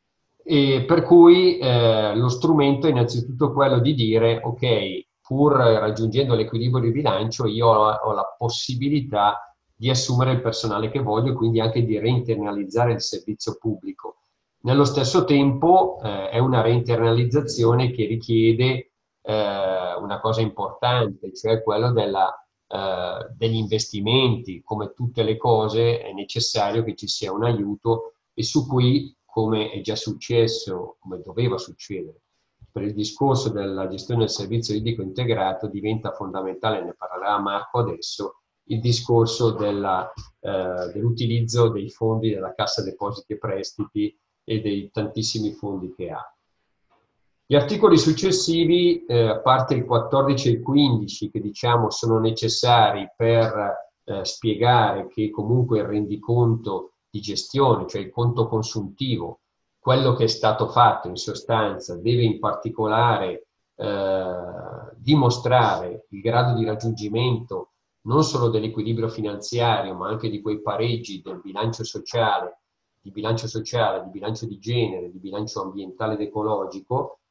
E per cui eh, lo strumento è innanzitutto quello di dire: ok, pur raggiungendo l'equilibrio di bilancio, io ho, ho la possibilità di assumere il personale che voglio e quindi anche di reinternalizzare il servizio pubblico. Nello stesso tempo eh, è una reinternalizzazione che richiede eh, una cosa importante, cioè quello della, eh, degli investimenti. Come tutte le cose è necessario che ci sia un aiuto, e su cui, come è già successo, come doveva succedere, per il discorso della gestione del servizio idrico integrato, diventa fondamentale, ne parlerà Marco adesso, il discorso eh, dell'utilizzo dei fondi della Cassa Depositi e Prestiti e dei tantissimi fondi che ha. Gli articoli successivi, eh, a parte il quattordici e il quindici, che diciamo sono necessari per eh, spiegare che comunque il rendiconto di gestione, cioè il conto consuntivo, quello che è stato fatto in sostanza, deve in particolare eh, dimostrare il grado di raggiungimento non solo dell'equilibrio finanziario, ma anche di quei pareggi del bilancio sociale, di bilancio sociale, di bilancio di genere, di bilancio ambientale ed ecologico,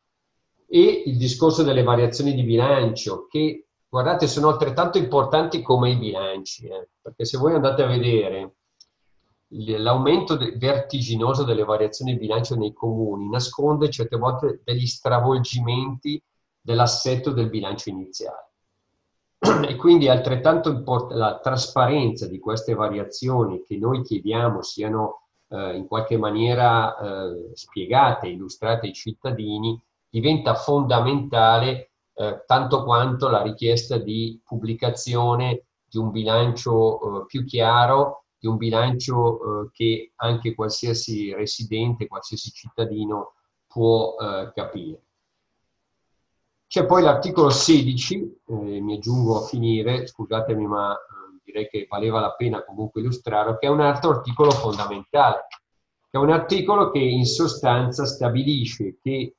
e il discorso delle variazioni di bilancio, che, guardate, sono altrettanto importanti come i bilanci, eh, perché se voi andate a vedere l'aumento vertiginoso delle variazioni di bilancio nei comuni nasconde certe volte degli stravolgimenti dell'assetto del bilancio iniziale. E quindi è altrettanto importante la trasparenza di queste variazioni che noi chiediamo siano eh, in qualche maniera eh, spiegate, illustrate ai cittadini, diventa fondamentale eh, tanto quanto la richiesta di pubblicazione di un bilancio eh, più chiaro, di un bilancio eh, che anche qualsiasi residente, qualsiasi cittadino può eh, capire. C'è poi l'articolo sedici, eh, mi aggiungo a finire, scusatemi ma eh, direi che valeva la pena comunque illustrarlo, che è un altro articolo fondamentale, che è un articolo che in sostanza stabilisce che,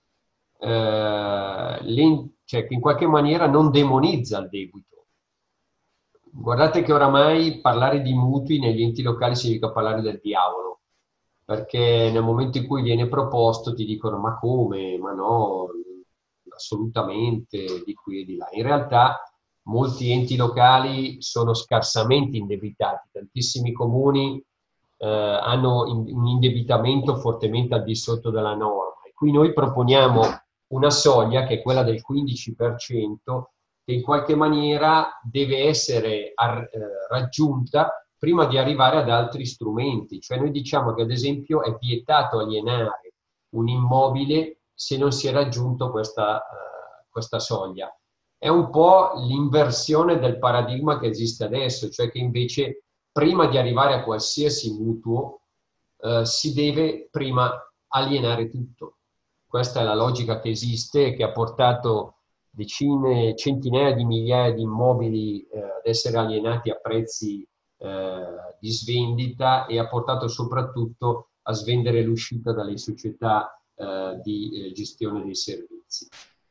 eh, cioè che in qualche maniera non demonizza il debito. Guardate che oramai parlare di mutui negli enti locali significa parlare del diavolo, perché nel momento in cui viene proposto ti dicono ma come, ma no, assolutamente di qui e di là. In realtà molti enti locali sono scarsamente indebitati, tantissimi comuni eh, hanno in, un indebitamento fortemente al di sotto della norma. E qui noi proponiamo una soglia che è quella del quindici per cento che in qualche maniera deve essere ar, eh, raggiunta prima di arrivare ad altri strumenti. Cioè noi diciamo che ad esempio è vietato alienare un immobile se non si è raggiunto questa, uh, questa soglia. È un po' l'inversione del paradigma che esiste adesso, cioè che invece prima di arrivare a qualsiasi mutuo uh, si deve prima alienare tutto. Questa è la logica che esiste e che ha portato decine, centinaia di migliaia di immobili uh, ad essere alienati a prezzi uh, di svendita e ha portato soprattutto a svendere l'uscita dalle società di eh, gestione dei servizi.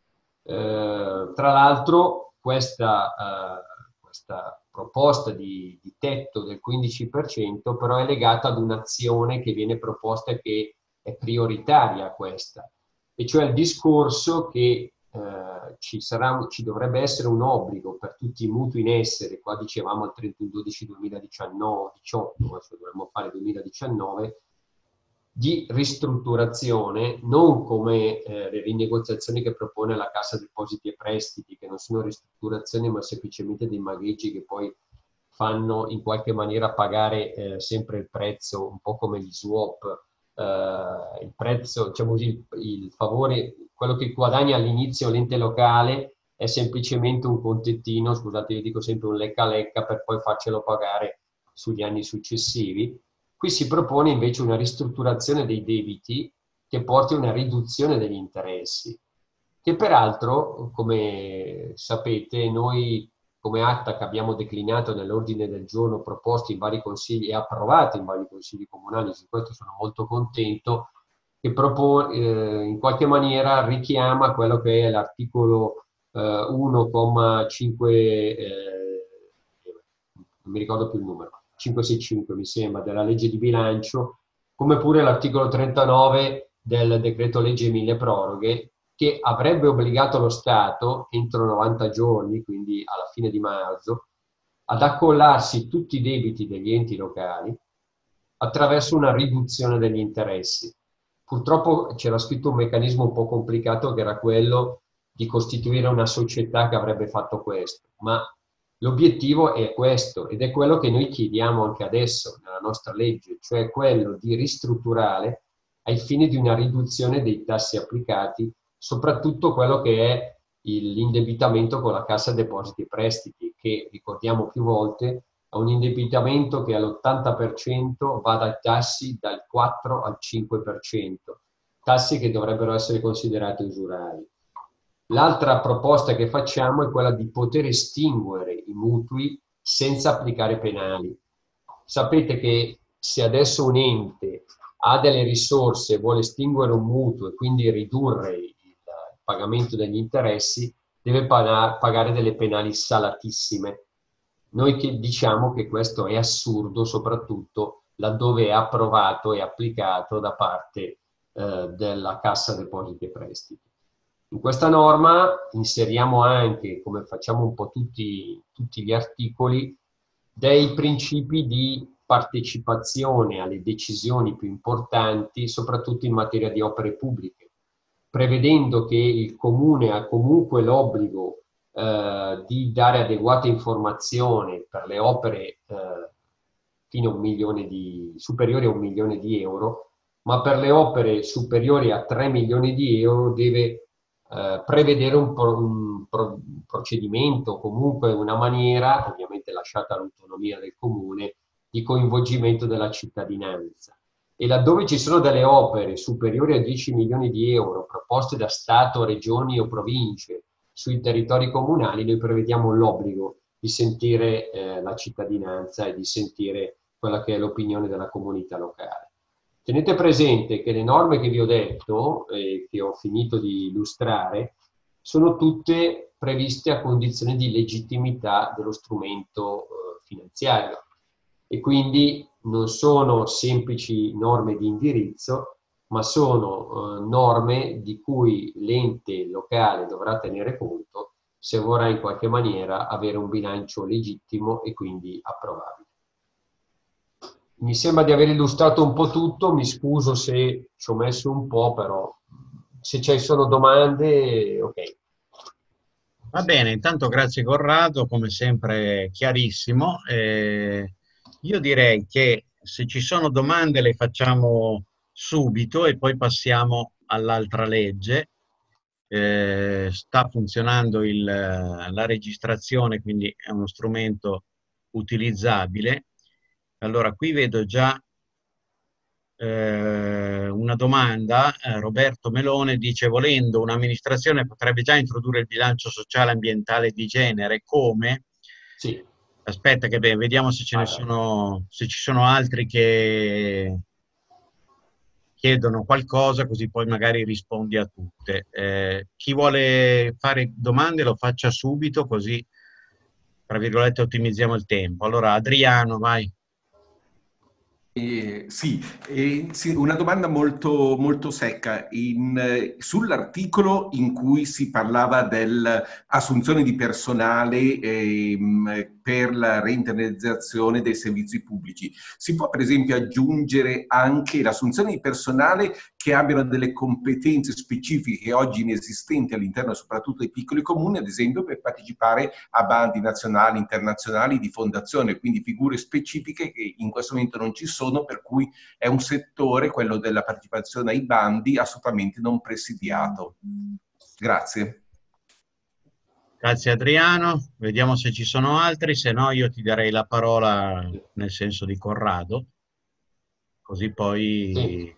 Eh, tra l'altro questa, eh, questa proposta di, di tetto del quindici per cento però è legata ad un'azione che viene proposta e che è prioritaria a questa, e cioè il discorso che eh, ci, sarà, ci dovrebbe essere un obbligo per tutti i mutui in essere, qua dicevamo il trentuno dicembre duemiladiciannove, diciotto, adesso dovremmo fare duemiladiciannove, di ristrutturazione, non come eh, le rinegoziazioni che propone la Cassa Depositi e Prestiti, che non sono ristrutturazioni ma semplicemente dei magheggi che poi fanno in qualche maniera pagare eh, sempre il prezzo, un po' come gli swap, eh, il prezzo, diciamo così, il, il favore, quello che guadagna all'inizio l'ente locale è semplicemente un contettino, scusate io dico sempre un lecca lecca, per poi farcelo pagare sugli anni successivi. Qui si propone invece una ristrutturazione dei debiti che porti a una riduzione degli interessi, che peraltro, come sapete, noi come Attac abbiamo declinato nell'ordine del giorno proposto in vari consigli e approvato in vari consigli comunali, su questo sono molto contento, che propone, eh, in qualche maniera richiama quello che è l'articolo eh, uno comma cinque, eh, non mi ricordo più il numero, cinquecentosessantacinque mi sembra, della legge di bilancio, come pure l'articolo trentanove del decreto legge mille proroghe, che avrebbe obbligato lo Stato entro novanta giorni, quindi alla fine di marzo, ad accollarsi tutti i debiti degli enti locali attraverso una riduzione degli interessi. Purtroppo c'era scritto un meccanismo un po' complicato che era quello di costituire una società che avrebbe fatto questo, ma l'obiettivo è questo ed è quello che noi chiediamo anche adesso nella nostra legge, cioè quello di ristrutturare ai fini di una riduzione dei tassi applicati, soprattutto quello che è l'indebitamento con la Cassa Depositi e Prestiti, che ricordiamo più volte è un indebitamento che all'ottanta per cento va dai tassi dal quattro al cinque per cento, tassi che dovrebbero essere considerati usurari. L'altra proposta che facciamo è quella di poter estinguere i mutui senza applicare penali. Sapete che se adesso un ente ha delle risorse e vuole estinguere un mutuo e quindi ridurre il pagamento degli interessi, deve pagare delle penali salatissime. Noi che diciamo che questo è assurdo, soprattutto laddove è approvato e applicato da parte eh, della Cassa Depositi e Prestiti. In questa norma inseriamo anche, come facciamo un po' tutti, tutti gli articoli, dei principi di partecipazione alle decisioni più importanti, soprattutto in materia di opere pubbliche, prevedendo che il comune ha comunque l'obbligo eh, di dare adeguata informazione per le opere eh, fino a un milione di, superiori a un milione di euro, ma per le opere superiori a tre milioni di euro deve eh, prevedere un, pro, un, pro, un procedimento, comunque una maniera, ovviamente lasciata all'autonomia del comune, di coinvolgimento della cittadinanza. E laddove ci sono delle opere superiori a dieci milioni di euro proposte da Stato, regioni o province sui territori comunali, noi prevediamo l'obbligo di sentire eh, la cittadinanza e di sentire quella che è l'opinione della comunità locale. Tenete presente che le norme che vi ho detto e che ho finito di illustrare sono tutte previste a condizione di legittimità dello strumento eh, finanziario e quindi non sono semplici norme di indirizzo, ma sono eh, norme di cui l'ente locale dovrà tenere conto se vorrà in qualche maniera avere un bilancio legittimo e quindi approvabile. Mi sembra di aver illustrato un po' tutto, mi scuso se ci ho messo un po', però se ci sono domande, ok. Va bene, intanto grazie Corrado, come sempre chiarissimo. Eh, io direi che se ci sono domande le facciamo subito e poi passiamo all'altra legge. Eh, sta funzionando il, la registrazione, quindi è uno strumento utilizzabile. Allora, qui vedo già eh, una domanda. Eh, Roberto Melone dice: volendo, un'amministrazione potrebbe già introdurre il bilancio sociale, ambientale e di genere, come? Sì. Aspetta che beh, vediamo se ce ne sono, se ci sono altri che chiedono qualcosa, così poi magari rispondi a tutte. Eh, chi vuole fare domande lo faccia subito, così, tra virgolette, ottimizziamo il tempo. Allora, Adriano, vai. Eh, sì, eh, sì, una domanda molto, molto secca. Eh, sull'articolo in cui si parlava dell'assunzione di personale ehm, per la reinternalizzazione dei servizi pubblici, si può per esempio aggiungere anche l'assunzione di personale che abbiano delle competenze specifiche oggi inesistenti all'interno soprattutto dei piccoli comuni, ad esempio per partecipare a bandi nazionali, internazionali di fondazione, quindi figure specifiche che in questo momento non ci sono, per cui è un settore, quello della partecipazione ai bandi, assolutamente non presidiato. Grazie. Grazie Adriano, vediamo se ci sono altri, se no io ti darei la parola nel senso di Corrado, così poi... Sì.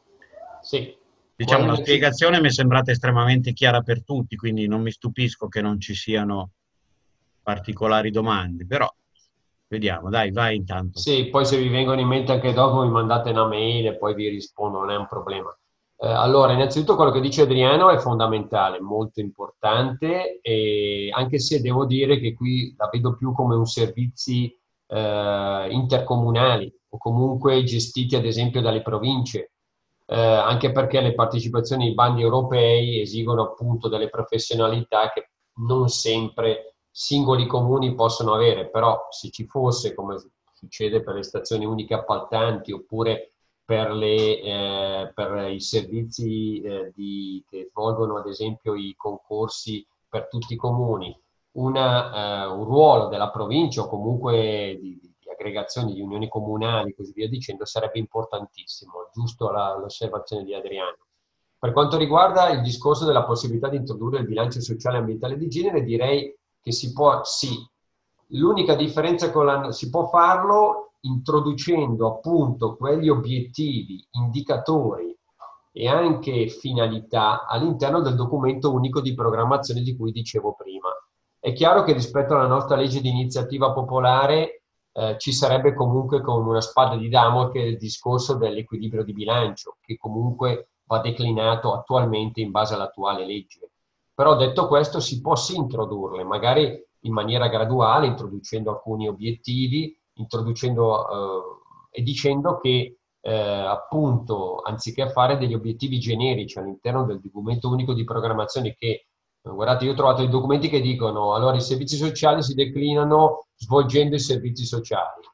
Sì. Diciamo, la spiegazione mi è sembrata estremamente chiara per tutti, quindi non mi stupisco che non ci siano particolari domande, però vediamo, dai, vai intanto. Sì, poi se vi vengono in mente anche dopo mi mandate una mail e poi vi rispondo, non è un problema. Eh, allora, innanzitutto quello che dice Adriano è fondamentale, molto importante, e anche se devo dire che qui la vedo più come un servizi eh, intercomunali o comunque gestiti ad esempio dalle province. Eh, anche perché le partecipazioni ai bandi europei esigono appunto delle professionalità che non sempre singoli comuni possono avere, però se ci fosse, come succede per le stazioni uniche appaltanti oppure per, le, eh, per i servizi eh, di, che svolgono ad esempio i concorsi per tutti i comuni, una, eh, un ruolo della provincia o comunque di, di aggregazioni di unioni comunali, così via dicendo, sarebbe importantissimo, giusto l'osservazione di Adriano. Per quanto riguarda il discorso della possibilità di introdurre il bilancio sociale, ambientale e di genere, direi che si può, sì, l'unica differenza con la, si può farlo introducendo appunto quegli obiettivi, indicatori e anche finalità all'interno del documento unico di programmazione di cui dicevo prima. È chiaro che rispetto alla nostra legge di iniziativa popolare eh, ci sarebbe comunque con una spada di Damocle il discorso dell'equilibrio di bilancio, che comunque va declinato attualmente in base all'attuale legge. Però detto questo si può sì introdurle, magari in maniera graduale, introducendo alcuni obiettivi, introducendo eh, e dicendo che eh, appunto anziché fare degli obiettivi generici all'interno del documento unico di programmazione che, guardate, io ho trovato i documenti che dicono allora i servizi sociali si declinano svolgendo i servizi sociali. Ecco,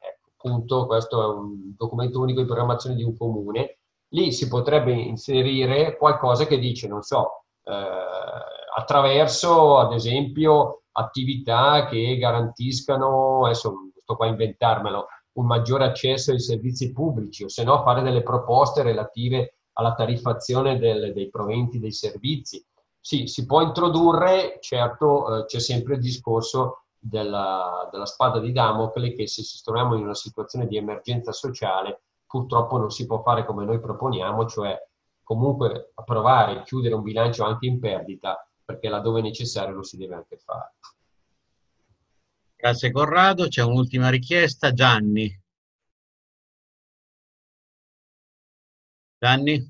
appunto questo è un documento unico di programmazione di un comune, lì si potrebbe inserire qualcosa che dice, non so, eh, attraverso ad esempio attività che garantiscano, adesso sto qua a inventarmelo, un maggiore accesso ai servizi pubblici, o se no fare delle proposte relative alla tariffazione del, dei proventi dei servizi. Sì, si può introdurre, certo eh, c'è sempre il discorso della, della spada di Damocle, che se ci troviamo in una situazione di emergenza sociale purtroppo non si può fare come noi proponiamo, cioè comunque approvare, chiudere un bilancio anche in perdita, perché laddove necessario lo si deve anche fare. Grazie Corrado, c'è un'ultima richiesta, Gianni. Gianni?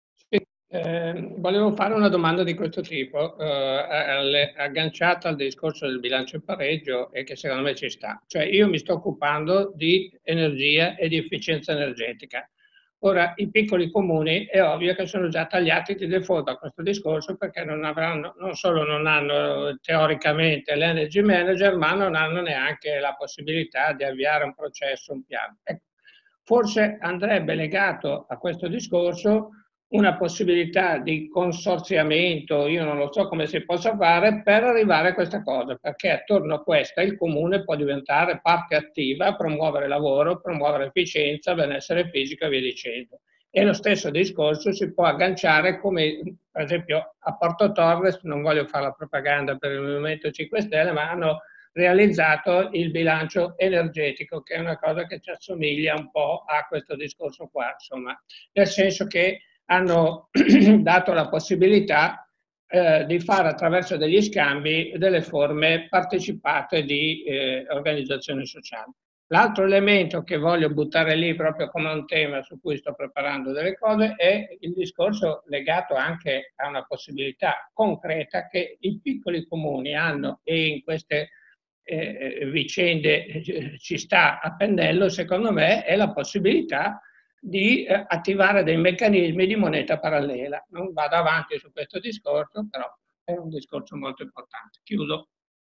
Eh, volevo fare una domanda di questo tipo, eh, agganciata al discorso del bilancio in pareggio e che secondo me ci sta. Cioè io mi sto occupando di energia e di efficienza energetica. Ora, i piccoli comuni è ovvio che sono già tagliati di default da questo discorso, perché non avranno, non solo non hanno teoricamente l'energy manager, ma non hanno neanche la possibilità di avviare un processo, un piano. Ecco, forse andrebbe legato a questo discorso una possibilità di consorziamento, io non lo so come si possa fare, per arrivare a questa cosa, perché attorno a questa il comune può diventare parte attiva, promuovere lavoro, promuovere efficienza, benessere fisico e via dicendo. E lo stesso discorso si può agganciare come, per esempio, a Porto Torres, non voglio fare la propaganda per il Movimento cinque Stelle, ma hanno realizzato il bilancio energetico, che è una cosa che ci assomiglia un po' a questo discorso qua, insomma, nel senso che hanno dato la possibilità eh, di fare attraverso degli scambi delle forme partecipate di eh, organizzazione sociale. L'altro elemento che voglio buttare lì proprio come un tema su cui sto preparando delle cose è il discorso legato anche a una possibilità concreta che i piccoli comuni hanno, e in queste eh, vicende eh, ci sta a pennello, secondo me, è la possibilità di eh, attivare dei meccanismi di moneta parallela. Non vado avanti su questo discorso, però è un discorso molto importante. Chiudo.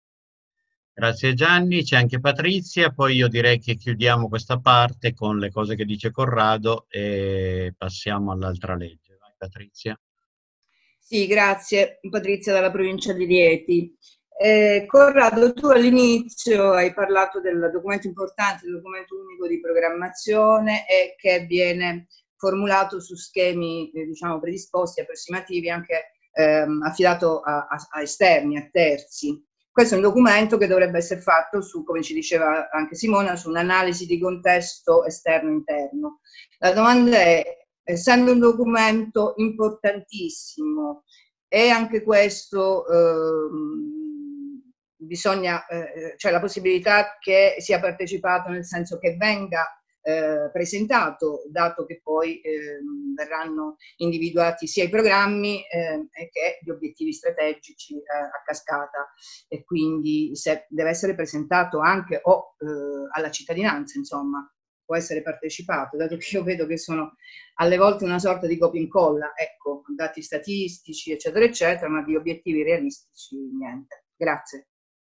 Grazie Gianni, c'è anche Patrizia, poi io direi che chiudiamo questa parte con le cose che dice Corrado e passiamo all'altra legge. Vai Patrizia. Sì, grazie. Patrizia dalla provincia di Rieti. Eh, Corrado, tu all'inizio hai parlato del documento importante, del documento unico di programmazione, e che viene formulato su schemi eh, diciamo predisposti, approssimativi, anche ehm, affidato a, a, a esterni, a terzi. Questo è un documento che dovrebbe essere fatto su, come ci diceva anche Simona, su un'analisi di contesto esterno-interno. La domanda è, essendo un documento importantissimo, e anche questo ehm, bisogna, eh, c'è la possibilità che sia partecipato, nel senso che venga eh, presentato, dato che poi eh, verranno individuati sia i programmi eh, che gli obiettivi strategici eh, a cascata, e quindi se deve essere presentato anche o eh, alla cittadinanza, insomma, può essere partecipato, dato che io vedo che sono alle volte una sorta di copia e incolla, ecco, dati statistici, eccetera, eccetera, ma di obiettivi realistici niente. Grazie.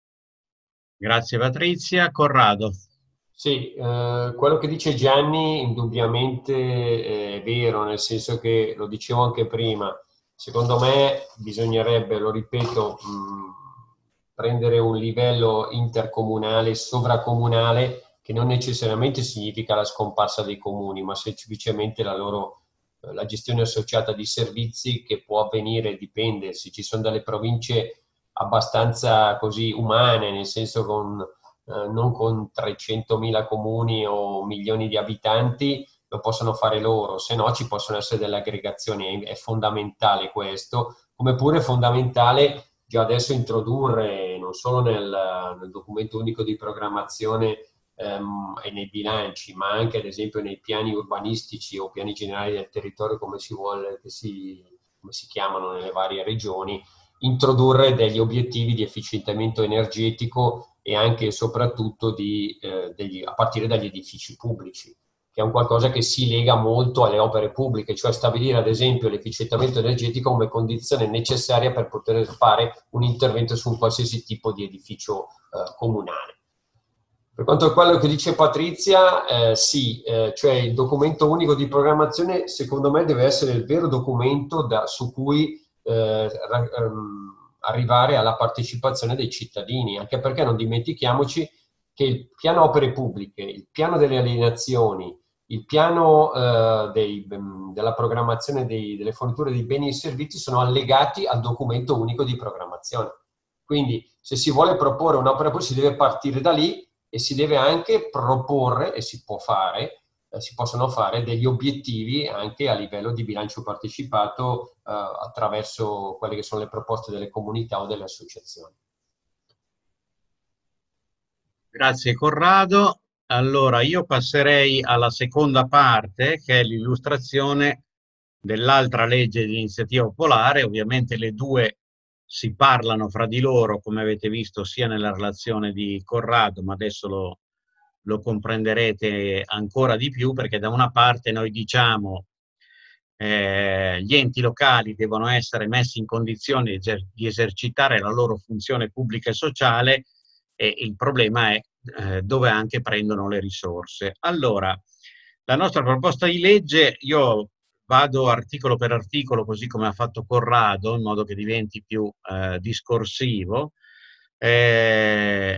Grazie Patrizia. Corrado. Sì, eh, quello che dice Gianni indubbiamente è vero, nel senso che, lo dicevo anche prima, secondo me bisognerebbe, lo ripeto, mh, prendere un livello intercomunale, sovracomunale, che non necessariamente significa la scomparsa dei comuni, ma semplicemente la loro la gestione associata di servizi, che può avvenire, dipende, se ci sono delle province abbastanza così umane, nel senso con eh, non con trecentomila comuni o milioni di abitanti, lo possono fare loro, se no ci possono essere delle aggregazioni, è fondamentale questo, come pure è fondamentale già adesso introdurre non solo nel, nel documento unico di programmazione ehm, e nei bilanci, ma anche ad esempio nei piani urbanistici o piani generali del territorio, come si vuole, che si, come si chiamano nelle varie regioni, introdurre degli obiettivi di efficientamento energetico e anche e soprattutto di, eh, degli, a partire dagli edifici pubblici, che è un qualcosa che si lega molto alle opere pubbliche, cioè stabilire ad esempio l'efficientamento energetico come condizione necessaria per poter fare un intervento su un qualsiasi tipo di edificio eh, comunale. Per quanto riguarda quello che dice Patrizia, eh, sì, eh, cioè il documento unico di programmazione secondo me deve essere il vero documento da, su cui eh, ra, ehm, arrivare alla partecipazione dei cittadini, anche perché non dimentichiamoci che il piano opere pubbliche, il piano delle alienazioni, il piano eh, dei, della programmazione dei, delle forniture di beni e servizi sono allegati al documento unico di programmazione. Quindi se si vuole proporre un'opera pubblica si deve partire da lì e si deve anche proporre, e si può fare, eh, si possono fare degli obiettivi anche a livello di bilancio partecipato eh, attraverso quelle che sono le proposte delle comunità o delle associazioni. Grazie Corrado. Allora io passerei alla seconda parte, che è l'illustrazione dell'altra legge di iniziativa popolare. Ovviamente le due si parlano fra di loro, come avete visto sia nella relazione di Corrado, ma adesso lo, lo comprenderete ancora di più, perché da una parte noi diciamo eh, gli enti locali devono essere messi in condizioni di, di esercitare la loro funzione pubblica e sociale, e il problema è eh, dove anche prendono le risorse. Allora, la nostra proposta di legge, io vado articolo per articolo, così come ha fatto Corrado, in modo che diventi più eh, discorsivo, eh,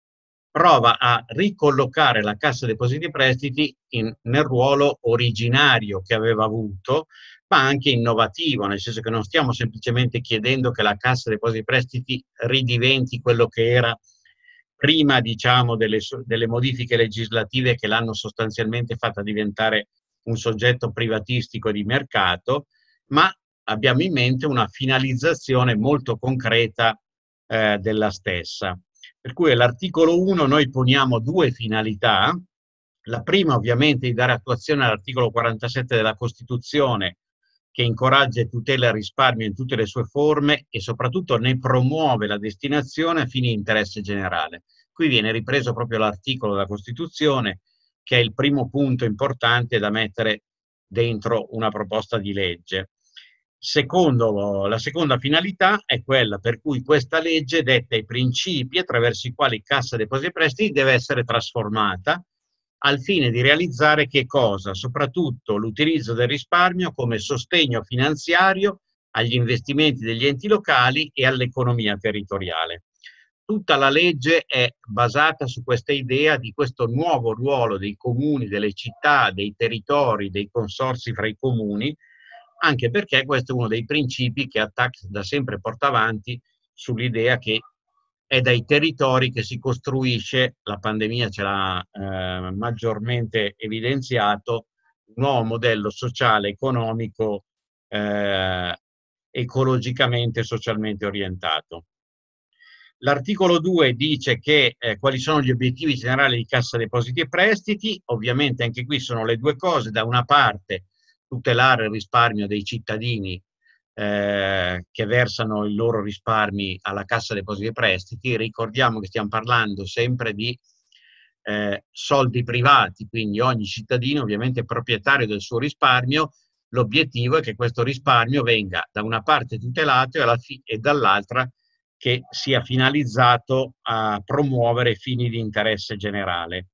prova a ricollocare la Cassa Depositi e Prestiti in, nel ruolo originario che aveva avuto, ma anche innovativo, nel senso che non stiamo semplicemente chiedendo che la Cassa Depositi e Prestiti ridiventi quello che era prima, diciamo, delle, delle modifiche legislative che l'hanno sostanzialmente fatta diventare un soggetto privatistico di mercato, ma abbiamo in mente una finalizzazione molto concreta eh, della stessa. Per cui all'articolo uno noi poniamo due finalità. La prima ovviamente di dare attuazione all'articolo quarantasette della Costituzione, che incoraggia e tutela il risparmio in tutte le sue forme e soprattutto ne promuove la destinazione a fini di interesse generale. Qui viene ripreso proprio l'articolo della Costituzione, che è il primo punto importante da mettere dentro una proposta di legge. Secondo, la seconda finalità è quella per cui questa legge detta i principi attraverso i quali Cassa Depositi e Prestiti deve essere trasformata al fine di realizzare che cosa? Soprattutto l'utilizzo del risparmio come sostegno finanziario agli investimenti degli enti locali e all'economia territoriale. Tutta la legge è basata su questa idea di questo nuovo ruolo dei comuni, delle città, dei territori, dei consorzi fra i comuni, anche perché questo è uno dei principi che Attac da sempre porta avanti sull'idea che è dai territori che si costruisce, la pandemia ce l'ha eh, maggiormente evidenziato, un nuovo modello sociale, economico, eh, ecologicamente e socialmente orientato. L'articolo due dice che eh, quali sono gli obiettivi generali di Cassa Depositi e Prestiti. Ovviamente anche qui sono le due cose: da una parte tutelare il risparmio dei cittadini eh, che versano i loro risparmi alla Cassa Depositi e Prestiti. Ricordiamo che stiamo parlando sempre di eh, soldi privati, quindi ogni cittadino ovviamente è proprietario del suo risparmio. L'obiettivo è che questo risparmio venga da una parte tutelato e, e dall'altra che sia finalizzato a promuovere fini di interesse generale.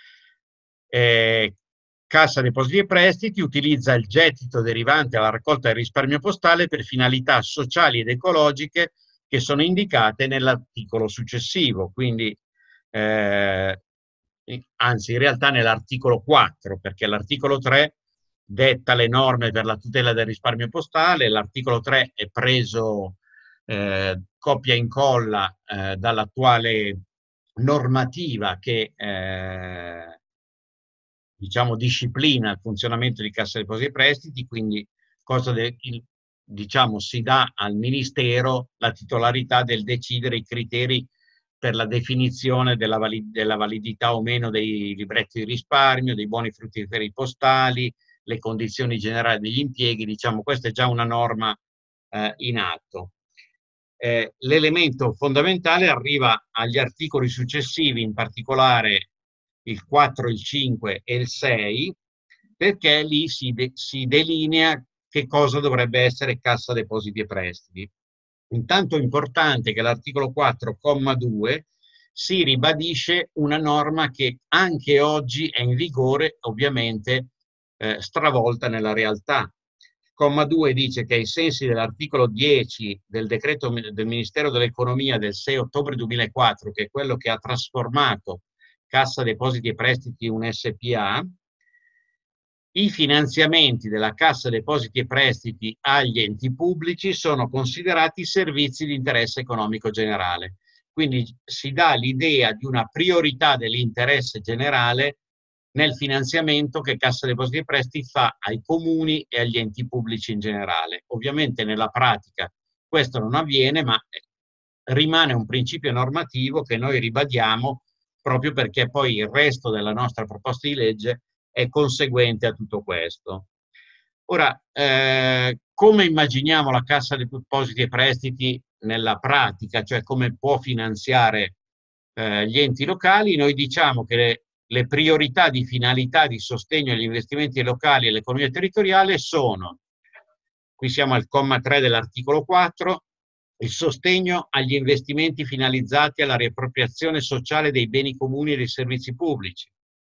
Eh, Cassa Depositi e Prestiti utilizza il gettito derivante dalla raccolta del risparmio postale per finalità sociali ed ecologiche che sono indicate nell'articolo successivo, quindi eh, anzi in realtà nell'articolo quattro, perché l'articolo tre detta le norme per la tutela del risparmio postale, l'articolo tre è preso eh, copia e incolla eh, dall'attuale normativa che eh, diciamo disciplina il funzionamento di Cassa Depositi e Prestiti, quindi cosa de, il, diciamo si dà al Ministero la titolarità del decidere i criteri per la definizione della, valid, della validità o meno dei libretti di risparmio, dei buoni fruttiferi postali, le condizioni generali degli impieghi. Diciamo questa è già una norma eh, in atto. Eh, l'elemento fondamentale arriva agli articoli successivi, in particolare il quattro, il cinque e il sei, perché lì si, de si delinea che cosa dovrebbe essere Cassa Depositi e Prestiti. Intanto è importante che l'articolo quattro, comma due, si ribadisce una norma che anche oggi è in vigore, ovviamente eh, stravolta nella realtà. Il comma due dice che ai sensi dell'articolo dieci del decreto del Ministero dell'Economia del sei ottobre duemilaquattro, che è quello che ha trasformato Cassa Depositi e Prestiti in un S P A, i finanziamenti della Cassa Depositi e Prestiti agli enti pubblici sono considerati servizi di interesse economico generale. Quindi si dà l'idea di una priorità dell'interesse generale nel finanziamento che Cassa Depositi e Prestiti fa ai comuni e agli enti pubblici in generale. Ovviamente nella pratica questo non avviene, ma rimane un principio normativo che noi ribadiamo proprio perché poi il resto della nostra proposta di legge è conseguente a tutto questo. Ora, eh, come immaginiamo la Cassa Depositi e Prestiti nella pratica, cioè come può finanziare eh, gli enti locali? Noi diciamo che le, le priorità di finalità di sostegno agli investimenti locali e all'economia territoriale sono, qui siamo al comma tre dell'articolo quattro, il sostegno agli investimenti finalizzati alla riappropriazione sociale dei beni comuni e dei servizi pubblici,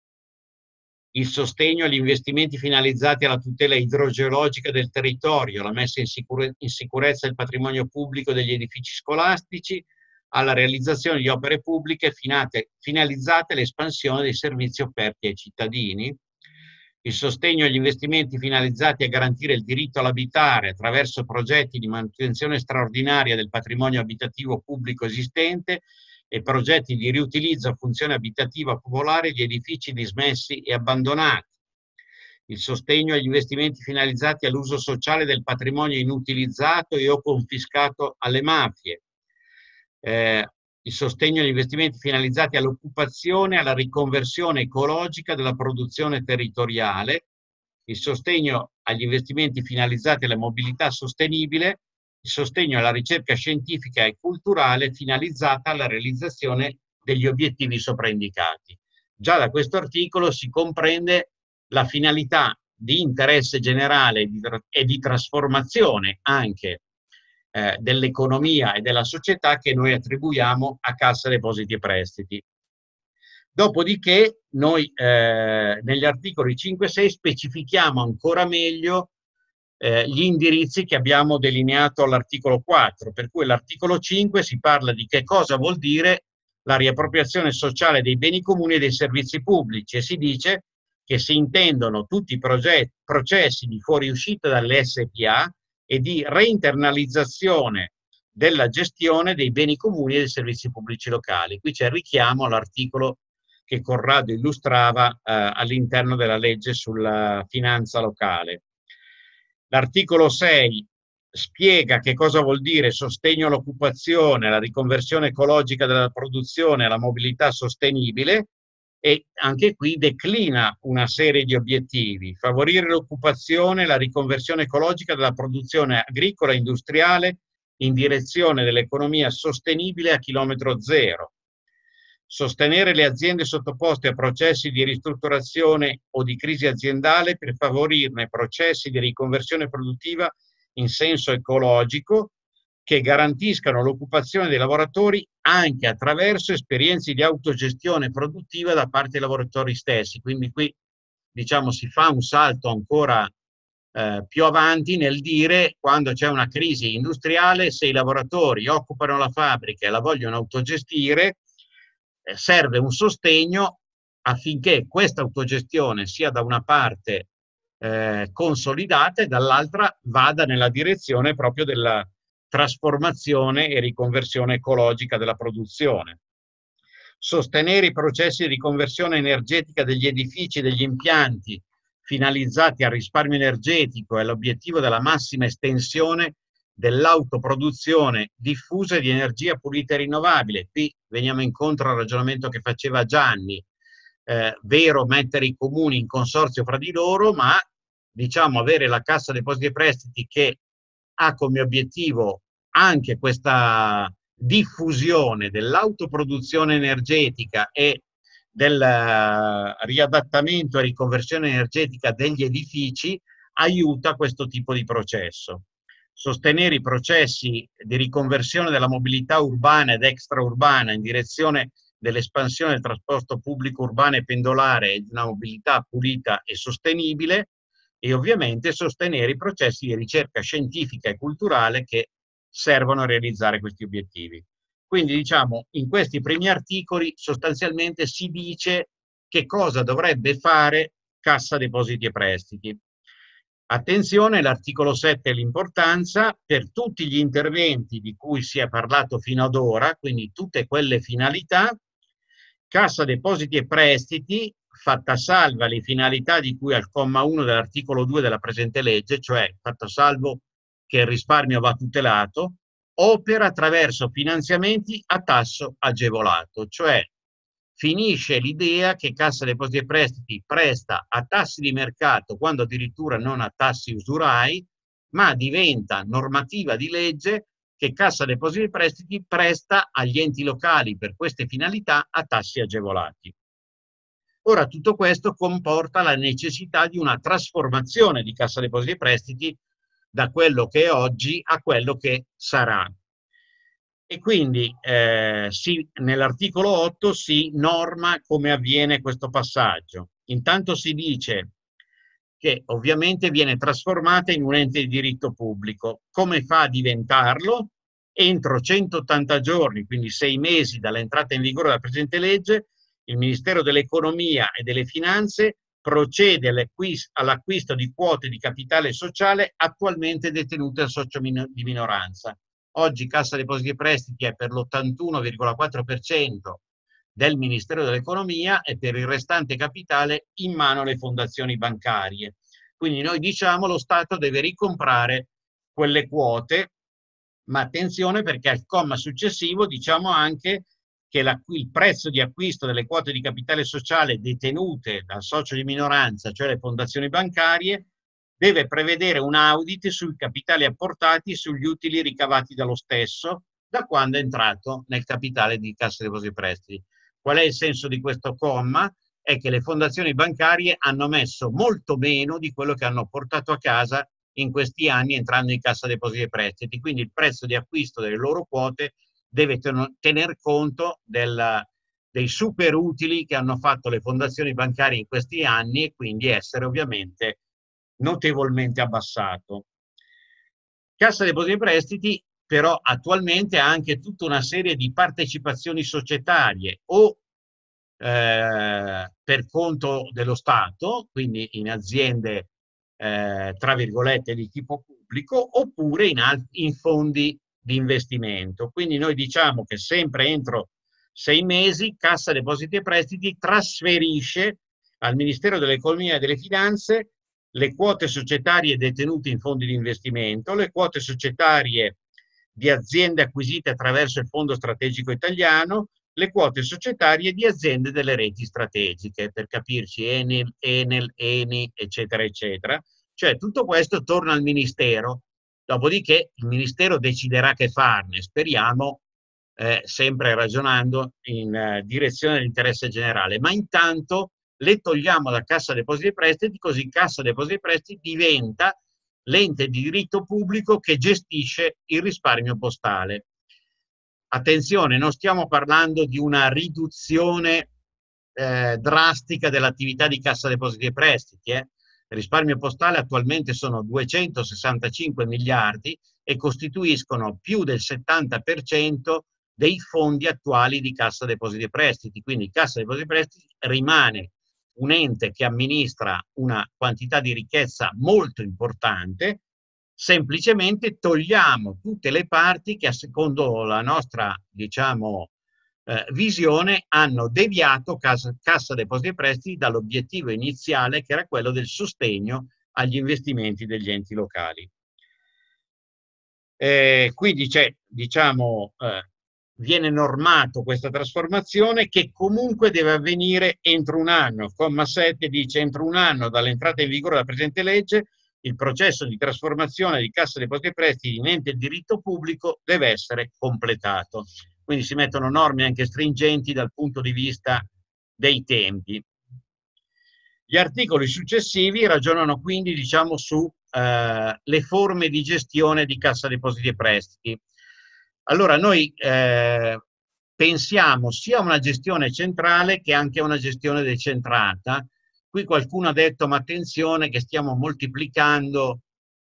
il sostegno agli investimenti finalizzati alla tutela idrogeologica del territorio, la messa in, sicure in sicurezza del patrimonio pubblico degli edifici scolastici, alla realizzazione di opere pubbliche finate, finalizzate all'espansione dei servizi offerti ai cittadini, il sostegno agli investimenti finalizzati a garantire il diritto all'abitare attraverso progetti di manutenzione straordinaria del patrimonio abitativo pubblico esistente e progetti di riutilizzo a funzione abitativa popolare di edifici dismessi e abbandonati, il sostegno agli investimenti finalizzati all'uso sociale del patrimonio inutilizzato e o confiscato alle mafie, eh, il sostegno agli investimenti finalizzati all'occupazione e alla riconversione ecologica della produzione territoriale, il sostegno agli investimenti finalizzati alla mobilità sostenibile, il sostegno alla ricerca scientifica e culturale finalizzata alla realizzazione degli obiettivi sopraindicati. Già da questo articolo si comprende la finalità di interesse generale e di, e di trasformazione anche eh, dell'economia e della società che noi attribuiamo a Cassa Depositi e Prestiti. Dopodiché noi eh, negli articoli cinque e sei specifichiamo ancora meglio Eh, gli indirizzi che abbiamo delineato all'articolo quattro, per cui l'articolo cinque si parla di che cosa vuol dire la riappropriazione sociale dei beni comuni e dei servizi pubblici e si dice che si intendono tutti i processi di fuoriuscita dalle S P A e di reinternalizzazione della gestione dei beni comuni e dei servizi pubblici locali. Qui c'è il richiamo all'articolo che Corrado illustrava eh, all'interno della legge sulla finanza locale. L'articolo sei spiega che cosa vuol dire sostegno all'occupazione, alla riconversione ecologica della produzione, alla mobilità sostenibile e anche qui declina una serie di obiettivi: favorire l'occupazione e la riconversione ecologica della produzione agricola e industriale in direzione dell'economia sostenibile a chilometro zero, sostenere le aziende sottoposte a processi di ristrutturazione o di crisi aziendale per favorirne processi di riconversione produttiva in senso ecologico che garantiscano l'occupazione dei lavoratori anche attraverso esperienze di autogestione produttiva da parte dei lavoratori stessi. Quindi qui diciamo si fa un salto ancora eh, più avanti nel dire, quando c'è una crisi industriale, se i lavoratori occupano la fabbrica e la vogliono autogestire, serve un sostegno affinché questa autogestione sia da una parte eh, consolidata e dall'altra vada nella direzione proprio della trasformazione e riconversione ecologica della produzione. Sostenere i processi di riconversione energetica degli edifici e degli impianti finalizzati al risparmio energetico e all'obiettivo della massima estensione dell'autoproduzione diffusa di energia pulita e rinnovabile. Qui veniamo incontro al ragionamento che faceva Gianni, eh, vero mettere i comuni in consorzio fra di loro, ma diciamo avere la Cassa Depositi e Prestiti che ha come obiettivo anche questa diffusione dell'autoproduzione energetica e del riadattamento e riconversione energetica degli edifici, aiuta questo tipo di processo. Sostenere i processi di riconversione della mobilità urbana ed extraurbana in direzione dell'espansione del trasporto pubblico urbano e pendolare e di una mobilità pulita e sostenibile, e ovviamente sostenere i processi di ricerca scientifica e culturale che servono a realizzare questi obiettivi. Quindi, diciamo, in questi primi articoli sostanzialmente si dice che cosa dovrebbe fare Cassa Depositi e Prestiti. Attenzione, l'articolo sette è l'importanza per tutti gli interventi di cui si è parlato fino ad ora, quindi tutte quelle finalità. Cassa Depositi e Prestiti, fatta salva le finalità di cui al comma uno dell'articolo due della presente legge, cioè fatto salvo che il risparmio va tutelato, opera attraverso finanziamenti a tasso agevolato, cioè finisce l'idea che Cassa Depositi e Prestiti presta a tassi di mercato, quando addirittura non a tassi usurai, ma diventa normativa di legge che Cassa Depositi e Prestiti presta agli enti locali per queste finalità a tassi agevolati. Ora, tutto questo comporta la necessità di una trasformazione di Cassa Depositi e Prestiti da quello che è oggi a quello che sarà. E quindi eh, nell'articolo otto si norma come avviene questo passaggio. Intanto si dice che ovviamente viene trasformata in un ente di diritto pubblico. Come fa a diventarlo? Entro centottanta giorni, quindi sei mesi dall'entrata in vigore della presente legge, il Ministero dell'Economia e delle Finanze procede all'acquisto di quote di capitale sociale attualmente detenute al socio di minoranza. Oggi Cassa Depositi e Prestiti è per l'ottantuno virgola quattro per cento del Ministero dell'Economia e per il restante capitale in mano alle fondazioni bancarie. Quindi noi diciamo lo Stato deve ricomprare quelle quote, ma attenzione perché al comma successivo diciamo anche che la, il prezzo di acquisto delle quote di capitale sociale detenute dal socio di minoranza, cioè le fondazioni bancarie, deve prevedere un audit sui capitali apportati e sugli utili ricavati dallo stesso da quando è entrato nel capitale di Cassa Depositi e Prestiti. Qual è il senso di questo comma? È che le fondazioni bancarie hanno messo molto meno di quello che hanno portato a casa in questi anni entrando in Cassa Depositi e Prestiti, quindi il prezzo di acquisto delle loro quote deve tener conto del, dei super utili che hanno fatto le fondazioni bancarie in questi anni e quindi essere ovviamente notevolmente abbassato. Cassa Depositi e Prestiti però attualmente ha anche tutta una serie di partecipazioni societarie o eh, per conto dello Stato, quindi in aziende eh, tra virgolette di tipo pubblico, oppure in, in fondi di investimento. Quindi noi diciamo che sempre entro sei mesi Cassa Depositi e Prestiti trasferisce al Ministero dell'Economia e delle Finanze le quote societarie detenute in fondi di investimento, le quote societarie di aziende acquisite attraverso il Fondo Strategico Italiano, le quote societarie di aziende delle reti strategiche, per capirci Enel, Enel, Eni, eccetera, eccetera. Cioè tutto questo torna al Ministero, dopodiché il Ministero deciderà che farne, speriamo, eh, sempre ragionando in eh, direzione dell'interesse generale, ma intanto le togliamo da Cassa Depositi e Prestiti, così Cassa Depositi e Prestiti diventa l'ente di diritto pubblico che gestisce il risparmio postale. Attenzione, non stiamo parlando di una riduzione eh, drastica dell'attività di Cassa Depositi e Prestiti. Eh. Il risparmio postale attualmente sono duecentosessantacinque miliardi e costituiscono più del settanta per cento dei fondi attuali di Cassa Depositi e Prestiti. Quindi Cassa Depositi e Prestiti rimane un ente che amministra una quantità di ricchezza molto importante, semplicemente togliamo tutte le parti che secondo la nostra, diciamo, eh, visione hanno deviato Cassa, Cassa Depositi e Prestiti dall'obiettivo iniziale che era quello del sostegno agli investimenti degli enti locali. Eh, quindi c'è, diciamo, eh, viene normato questa trasformazione che comunque deve avvenire entro un anno. Il comma sette dice entro un anno dall'entrata in vigore della presente legge il processo di trasformazione di Cassa Depositi e Prestiti in ente di diritto pubblico deve essere completato. Quindi si mettono norme anche stringenti dal punto di vista dei tempi. Gli articoli successivi ragionano quindi, diciamo, su eh, le forme di gestione di Cassa Depositi e Prestiti. Allora noi eh, pensiamo sia a una gestione centrale che anche a una gestione decentrata. Qui qualcuno ha detto, ma attenzione che stiamo moltiplicando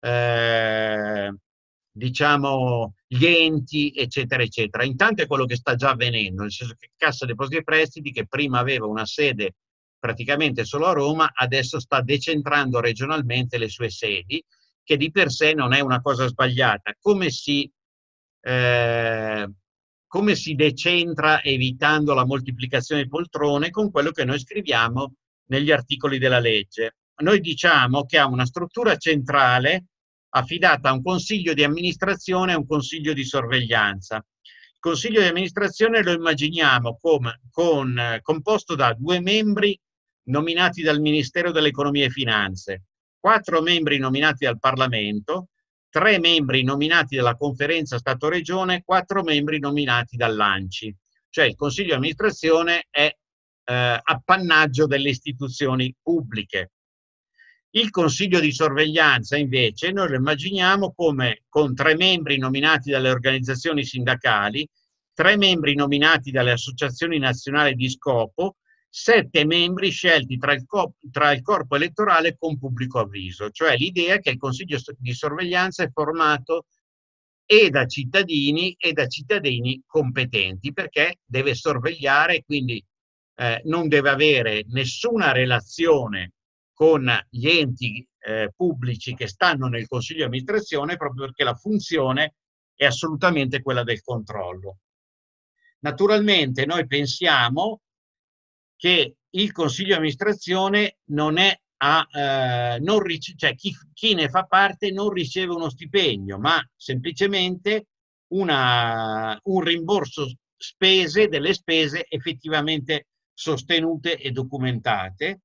eh, diciamo gli enti, eccetera, eccetera. Intanto è quello che sta già avvenendo, nel senso che Cassa Depositi e Prestiti, che prima aveva una sede praticamente solo a Roma, adesso sta decentrando regionalmente le sue sedi, che di per sé non è una cosa sbagliata. Come si, eh, come si decentra evitando la moltiplicazione di poltrone? Con quello che noi scriviamo negli articoli della legge. Noi diciamo che ha una struttura centrale affidata a un consiglio di amministrazione e a un consiglio di sorveglianza. Il consiglio di amministrazione lo immaginiamo come con, eh, composto da due membri nominati dal Ministero dell'Economia e Finanze, quattro membri nominati dal Parlamento, tre membri nominati dalla Conferenza Stato-Regione, quattro membri nominati dall'ANCI. Cioè il consiglio di amministrazione è eh, appannaggio delle istituzioni pubbliche. Il consiglio di sorveglianza invece noi lo immaginiamo come con tre membri nominati dalle organizzazioni sindacali, tre membri nominati dalle associazioni nazionali di scopo, sette membri scelti tra il, tra il corpo elettorale con pubblico avviso. Cioè l'idea è che il consiglio di sorveglianza è formato e da cittadini e da cittadini competenti, perché deve sorvegliare, quindi eh, non deve avere nessuna relazione con gli enti eh, pubblici che stanno nel consiglio di amministrazione, proprio perché la funzione è assolutamente quella del controllo. Naturalmente noi pensiamo che il consiglio di amministrazione non è a, eh, non cioè chi, chi ne fa parte non riceve uno stipendio, ma semplicemente una, un rimborso spese delle spese effettivamente sostenute e documentate,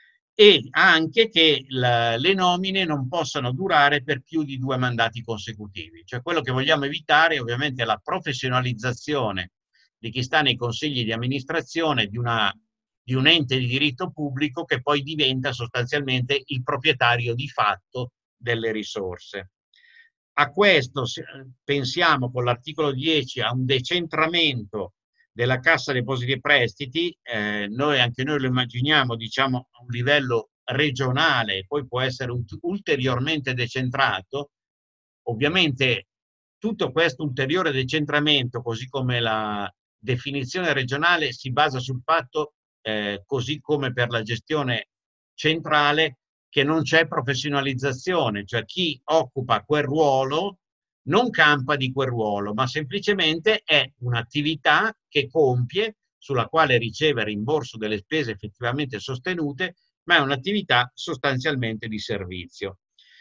e anche che la, le nomine non possano durare per più di due mandati consecutivi. Cioè quello che vogliamo evitare ovviamente è la professionalizzazione di chi sta nei consigli di amministrazione di, una, di un ente di diritto pubblico che poi diventa sostanzialmente il proprietario di fatto delle risorse. A questo pensiamo con l'articolo dieci a un decentramento della Cassa Depositi e Prestiti, eh, noi anche noi lo immaginiamo diciamo a un livello regionale, poi può essere un, ulteriormente decentrato. Ovviamente tutto questo ulteriore decentramento, così come la definizione regionale, si basa sul fatto, eh, così come per la gestione centrale, che non c'è professionalizzazione, cioè chi occupa quel ruolo non campa di quel ruolo, ma semplicemente è un'attività che compie, sulla quale riceve rimborso delle spese effettivamente sostenute, ma è un'attività sostanzialmente di servizio.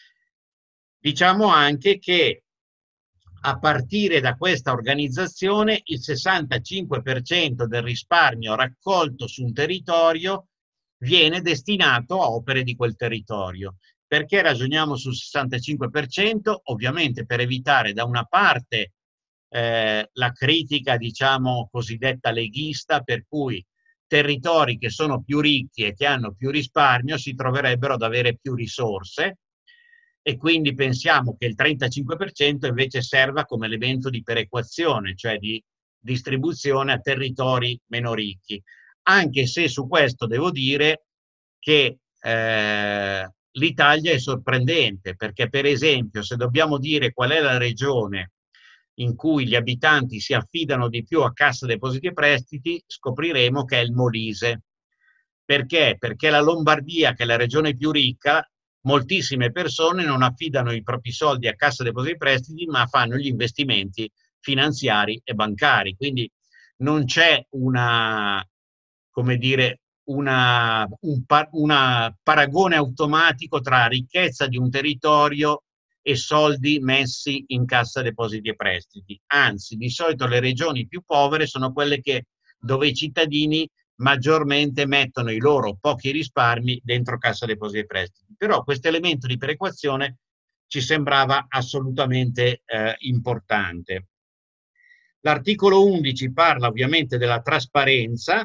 Diciamo anche che a partire da questa organizzazione il sessantacinque per cento del risparmio raccolto su un territorio viene destinato a opere di quel territorio. Perché ragioniamo sul sessantacinque per cento? Ovviamente per evitare da una parte eh, la critica, diciamo, cosiddetta leghista, per cui territori che sono più ricchi e che hanno più risparmio si troverebbero ad avere più risorse, e quindi pensiamo che il trentacinque per cento invece serva come elemento di perequazione, cioè di distribuzione a territori meno ricchi. Anche se su questo devo dire che eh, l'Italia è sorprendente, perché per esempio se dobbiamo dire qual è la regione in cui gli abitanti si affidano di più a Cassa Depositi e Prestiti, scopriremo che è il Molise. Perché? Perché la Lombardia, che è la regione più ricca, moltissime persone non affidano i propri soldi a Cassa Depositi e Prestiti, ma fanno gli investimenti finanziari e bancari. Quindi non c'è una, come dire, una, un par, una paragone automatico tra ricchezza di un territorio e soldi messi in Cassa Depositi e Prestiti. Anzi, di solito le regioni più povere sono quelle che, dove i cittadini maggiormente mettono i loro pochi risparmi dentro Cassa Depositi e Prestiti. Però questo elemento di perequazione ci sembrava assolutamente eh, importante. L'articolo undici parla ovviamente della trasparenza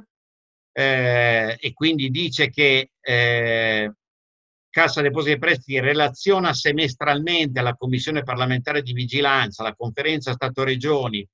eh, e quindi dice che eh, Cassa Depositi e Prestiti relaziona semestralmente alla Commissione parlamentare di vigilanza, alla Conferenza Stato-Regioni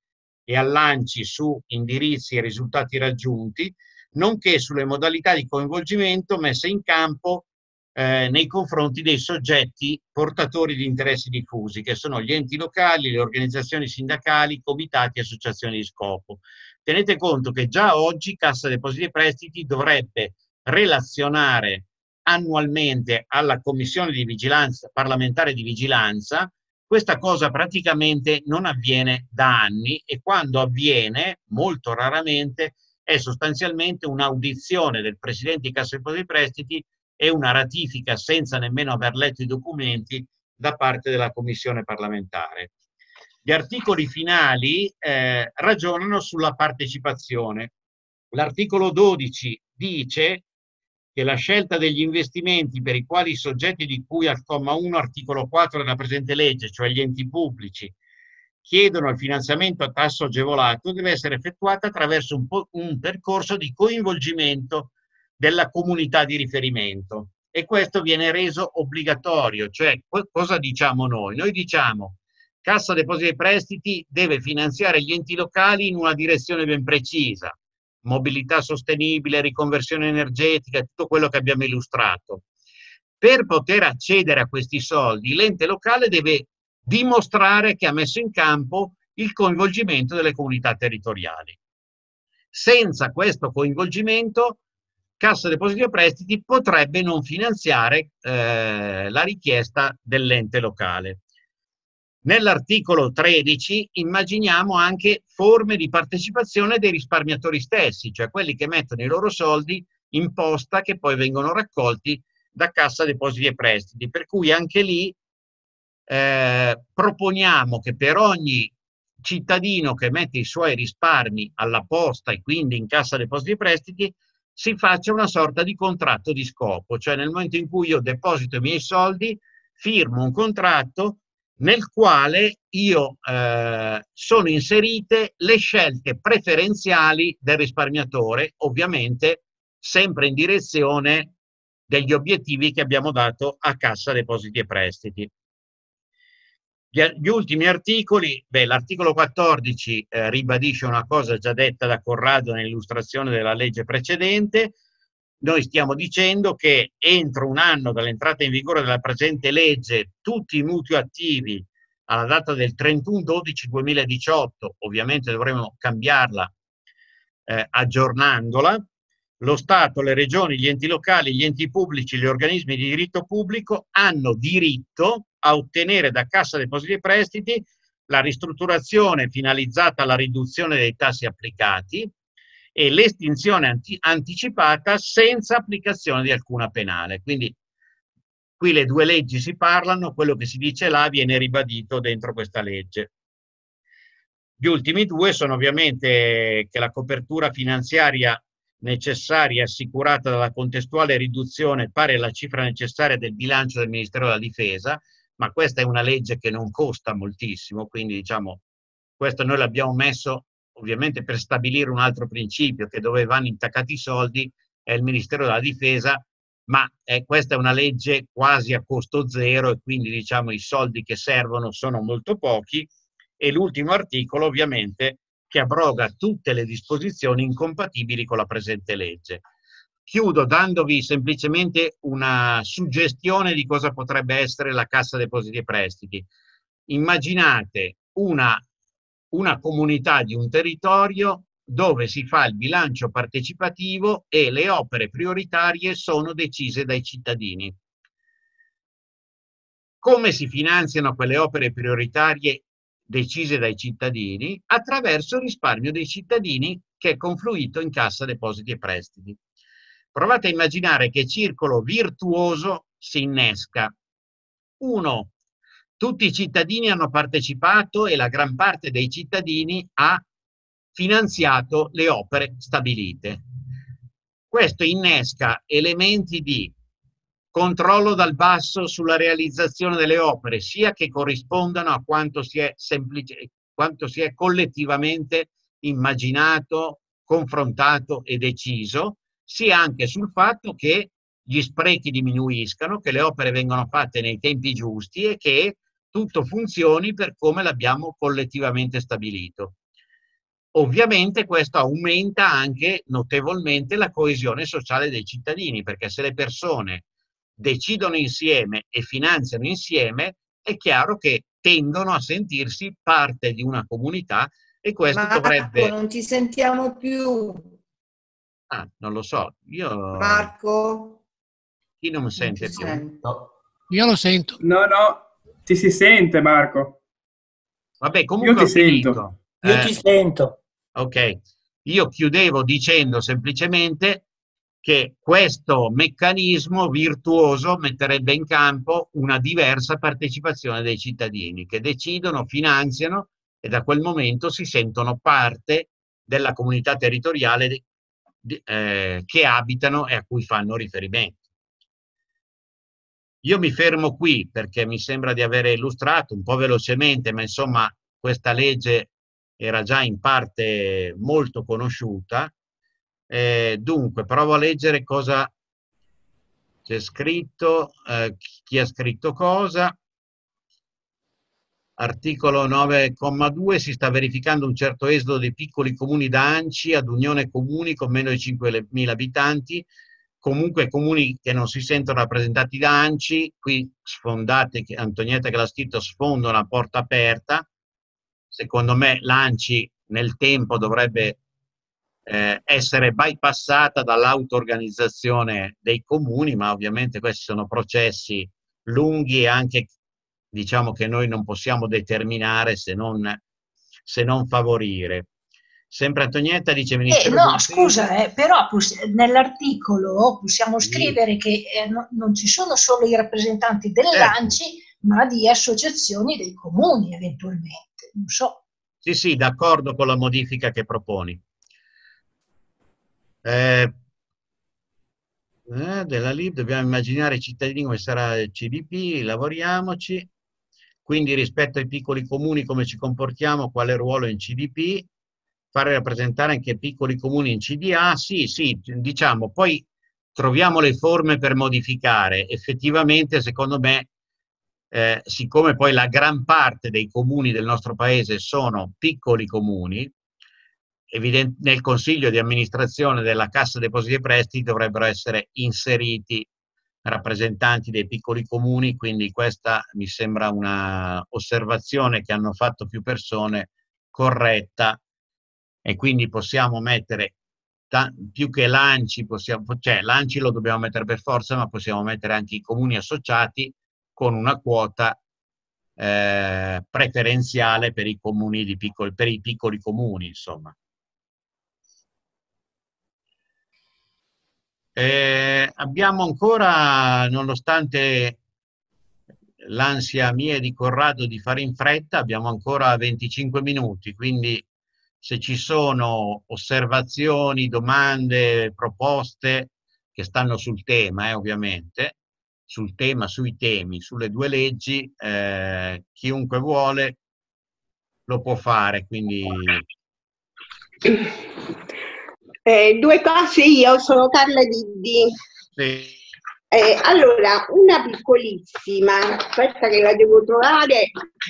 e all'ANCI su indirizzi e risultati raggiunti, nonché sulle modalità di coinvolgimento messe in campo eh, nei confronti dei soggetti portatori di interessi diffusi, che sono gli enti locali, le organizzazioni sindacali, comitati e associazioni di scopo. Tenete conto che già oggi Cassa Depositi e Prestiti dovrebbe relazionare annualmente alla Commissione di Vigilanza parlamentare di vigilanza. Questa cosa praticamente non avviene da anni, e quando avviene, molto raramente, è sostanzialmente un'audizione del Presidente di Cassa Depositi e Prestiti e una ratifica senza nemmeno aver letto i documenti da parte della Commissione parlamentare. Gli articoli finali eh, ragionano sulla partecipazione. L'articolo dodici dice che la scelta degli investimenti per i quali i soggetti di cui al comma uno articolo quattro della presente legge, cioè gli enti pubblici, chiedono il finanziamento a tasso agevolato, deve essere effettuata attraverso un, un percorso di coinvolgimento della comunità di riferimento, e questo viene reso obbligatorio. Cioè, cosa diciamo noi? Noi diciamo: Cassa Depositi e Prestiti deve finanziare gli enti locali in una direzione ben precisa: mobilità sostenibile, riconversione energetica, tutto quello che abbiamo illustrato. Per poter accedere a questi soldi, l'ente locale deve dimostrare che ha messo in campo il coinvolgimento delle comunità territoriali. Senza questo coinvolgimento, Cassa Depositi e Prestiti potrebbe non finanziare eh, la richiesta dell'ente locale. Nell'articolo tredici immaginiamo anche forme di partecipazione dei risparmiatori stessi, cioè quelli che mettono i loro soldi in posta che poi vengono raccolti da Cassa Depositi e Prestiti, per cui anche lì eh, proponiamo che per ogni cittadino che mette i suoi risparmi alla posta e quindi in Cassa Depositi e Prestiti si faccia una sorta di contratto di scopo, cioè nel momento in cui io deposito i miei soldi firmo un contratto nel quale io eh, sono inserite le scelte preferenziali del risparmiatore, ovviamente sempre in direzione degli obiettivi che abbiamo dato a Cassa Depositi e Prestiti. Gli, gli ultimi articoli, beh, l'articolo quattordici eh, ribadisce una cosa già detta da Corrado nell'illustrazione della legge precedente. Noi stiamo dicendo che entro un anno dall'entrata in vigore della presente legge tutti i mutui attivi alla data del trentuno dodici duemiladiciotto, ovviamente dovremo cambiarla eh, aggiornandola, lo Stato, le regioni, gli enti locali, gli enti pubblici, gli organismi di diritto pubblico hanno diritto a ottenere da Cassa Depositi e Prestiti la ristrutturazione finalizzata alla riduzione dei tassi applicati e l'estinzione anti anticipata senza applicazione di alcuna penale. Quindi qui le due leggi si parlano, quello che si dice là viene ribadito dentro questa legge. Gli ultimi due sono ovviamente che la copertura finanziaria necessaria e assicurata dalla contestuale riduzione pari alla cifra necessaria del bilancio del Ministero della Difesa, ma questa è una legge che non costa moltissimo, quindi diciamo questo noi l'abbiamo messo ovviamente per stabilire un altro principio, che dove vanno intaccati i soldi è il Ministero della Difesa, ma eh, questa è una legge quasi a costo zero e quindi diciamo i soldi che servono sono molto pochi. E l'ultimo articolo ovviamente che abroga tutte le disposizioni incompatibili con la presente legge. Chiudo dandovi semplicemente una suggestione di cosa potrebbe essere la Cassa Depositi e Prestiti. Immaginate una una comunità di un territorio dove si fa il bilancio partecipativo e le opere prioritarie sono decise dai cittadini. Come si finanziano quelle opere prioritarie decise dai cittadini? Attraverso il risparmio dei cittadini che è confluito in Cassa Depositi e Prestiti. Provate a immaginare che circolo virtuoso si innesca. Uno, tutti i cittadini hanno partecipato e la gran parte dei cittadini ha finanziato le opere stabilite. Questo innesca elementi di controllo dal basso sulla realizzazione delle opere, sia che corrispondano a quanto si è, semplice, quanto si è collettivamente immaginato, confrontato e deciso, sia anche sul fatto che gli sprechi diminuiscano, che le opere vengano fatte nei tempi giusti e che tutto funzioni per come l'abbiamo collettivamente stabilito. Ovviamente questo aumenta anche notevolmente la coesione sociale dei cittadini, perché se le persone decidono insieme e finanziano insieme, è chiaro che tendono a sentirsi parte di una comunità e questo Marco, dovrebbe... non ti sentiamo più. Ah, non lo so, io... Marco? Chi non mi Non sente ti più? sento. No. Io lo sento. No, no, ti si sente, Marco. Vabbè, comunque Io ti ho finito. sento. Io Eh, ti sento. ok, io chiudevo dicendo semplicemente che questo meccanismo virtuoso metterebbe in campo una diversa partecipazione dei cittadini che decidono, finanziano e da quel momento si sentono parte della comunità territoriale di, di, eh, che abitano e a cui fanno riferimento. Io mi fermo qui perché mi sembra di aver illustrato un po' velocemente, ma insomma questa legge era già in parte molto conosciuta. Eh, dunque, provo a leggere cosa c'è scritto, eh, chi ha scritto cosa. Articolo nove comma due, si sta verificando un certo esodo dei piccoli comuni da A N C I ad Unione Comuni con meno di cinquemila abitanti, comunque comuni che non si sentono rappresentati da A N C I, qui sfondate, Antonietta che l'ha scritto, sfondo una porta aperta. Secondo me l'A N C I nel tempo dovrebbe eh, essere bypassata dall'auto-organizzazione dei comuni, ma ovviamente questi sono processi lunghi e anche diciamo che noi non possiamo determinare se non, se non favorire. Sempre Antonietta dice... Eh, no, scusa, eh, però nell'articolo possiamo scrivere sì. che eh, no, non ci sono solo i rappresentanti dell'A N C I, certo. ma di associazioni dei comuni eventualmente, non so. Sì, sì, d'accordo con la modifica che proponi. Eh, eh, della L I B dobbiamo immaginare i cittadini come sarà il C D P, lavoriamoci. Quindi rispetto ai piccoli comuni come ci comportiamo, quale ruolo in C D P, fare rappresentare anche piccoli comuni in C D A, sì, sì, diciamo, poi troviamo le forme per modificare. Effettivamente, secondo me, eh, siccome poi la gran parte dei comuni del nostro paese sono piccoli comuni, evidente, nel consiglio di amministrazione della Cassa Depositi e Prestiti dovrebbero essere inseriti rappresentanti dei piccoli comuni, quindi questa mi sembra una osservazione che hanno fatto più persone corretta e quindi possiamo mettere più che l'A N C I, possiamo, cioè l'A N C I lo dobbiamo mettere per forza, ma possiamo mettere anche i comuni associati con una quota eh, preferenziale per i comuni di piccoli, per i piccoli comuni, insomma. Eh, abbiamo ancora, nonostante l'ansia mia e di Corrado di fare in fretta, abbiamo ancora venticinque minuti, quindi se ci sono osservazioni, domande, proposte che stanno sul tema, eh, ovviamente, sul tema, sui temi, sulle due leggi, eh, chiunque vuole lo può fare, quindi... Eh, due cose, io sono Carla Diddi. Sì. Eh, allora, una piccolissima, aspetta che la devo trovare.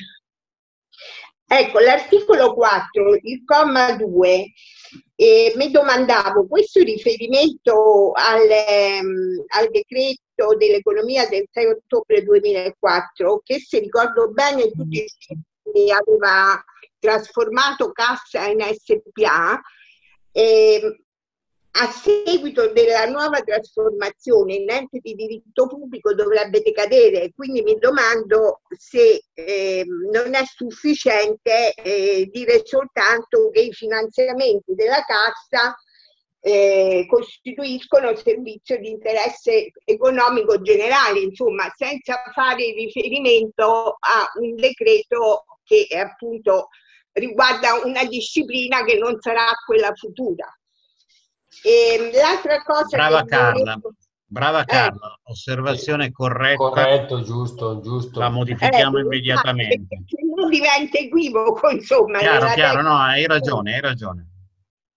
Ecco, l'articolo quattro, il comma due, eh, mi domandavo, questo riferimento al, ehm, al decreto dell'economia del sei ottobre duemilaquattro, che se ricordo bene tutti i giorni aveva trasformato Cassa in S P A, eh, a seguito della nuova trasformazione in ente di diritto pubblico dovrebbe decadere, quindi mi domando se eh, non è sufficiente eh, dire soltanto che i finanziamenti della Cassa eh, costituiscono servizio di interesse economico generale, insomma, senza fare riferimento a un decreto che appunto riguarda una disciplina che non sarà quella futura. L'altra cosa brava che Carla, volevo... brava Carla, eh. osservazione corretta. Corretto, giusto, giusto. La modifichiamo eh, immediatamente. Se non diventa equivoco, insomma. Chiaro, chiaro, tecnica. no, hai ragione, hai ragione.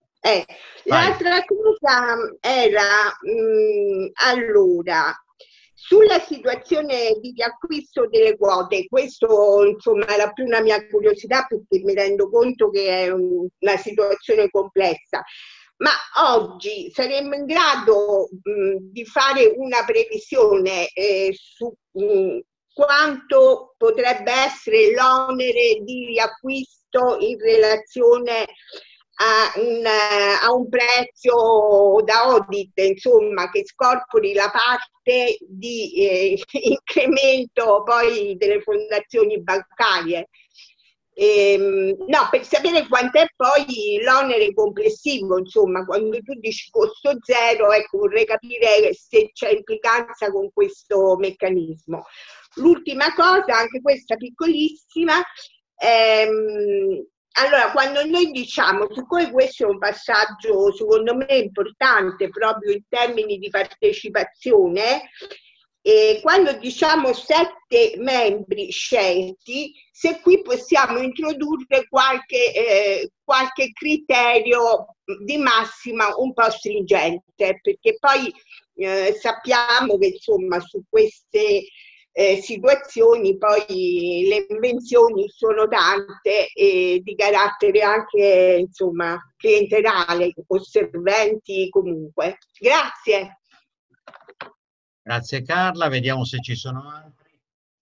Eh. L'altra cosa era, mh, allora, Sulla situazione di riacquisto delle quote, questo insomma era più una mia curiosità perché mi rendo conto che è un, una situazione complessa, ma oggi saremmo in grado mh, di fare una previsione eh, su mh, quanto potrebbe essere l'onere di riacquisto in relazione A un, a un prezzo da audit, insomma, che scorpori la parte di eh, incremento poi delle fondazioni bancarie. Ehm, no, per sapere quanto è poi l'onere complessivo, insomma, quando tu dici costo zero, ecco, vorrei capire se c'è implicanza con questo meccanismo. L'ultima cosa, anche questa piccolissima, ehm, allora, quando noi diciamo, siccome questo è un passaggio secondo me importante proprio in termini di partecipazione, e quando diciamo sette membri scelti, se qui possiamo introdurre qualche, eh, qualche criterio di massima un po' stringente, perché poi eh, sappiamo che insomma su queste Eh, situazioni poi le invenzioni sono tante e di carattere anche insomma clientelare, osservanti comunque. Grazie. Grazie Carla, vediamo se ci sono altri.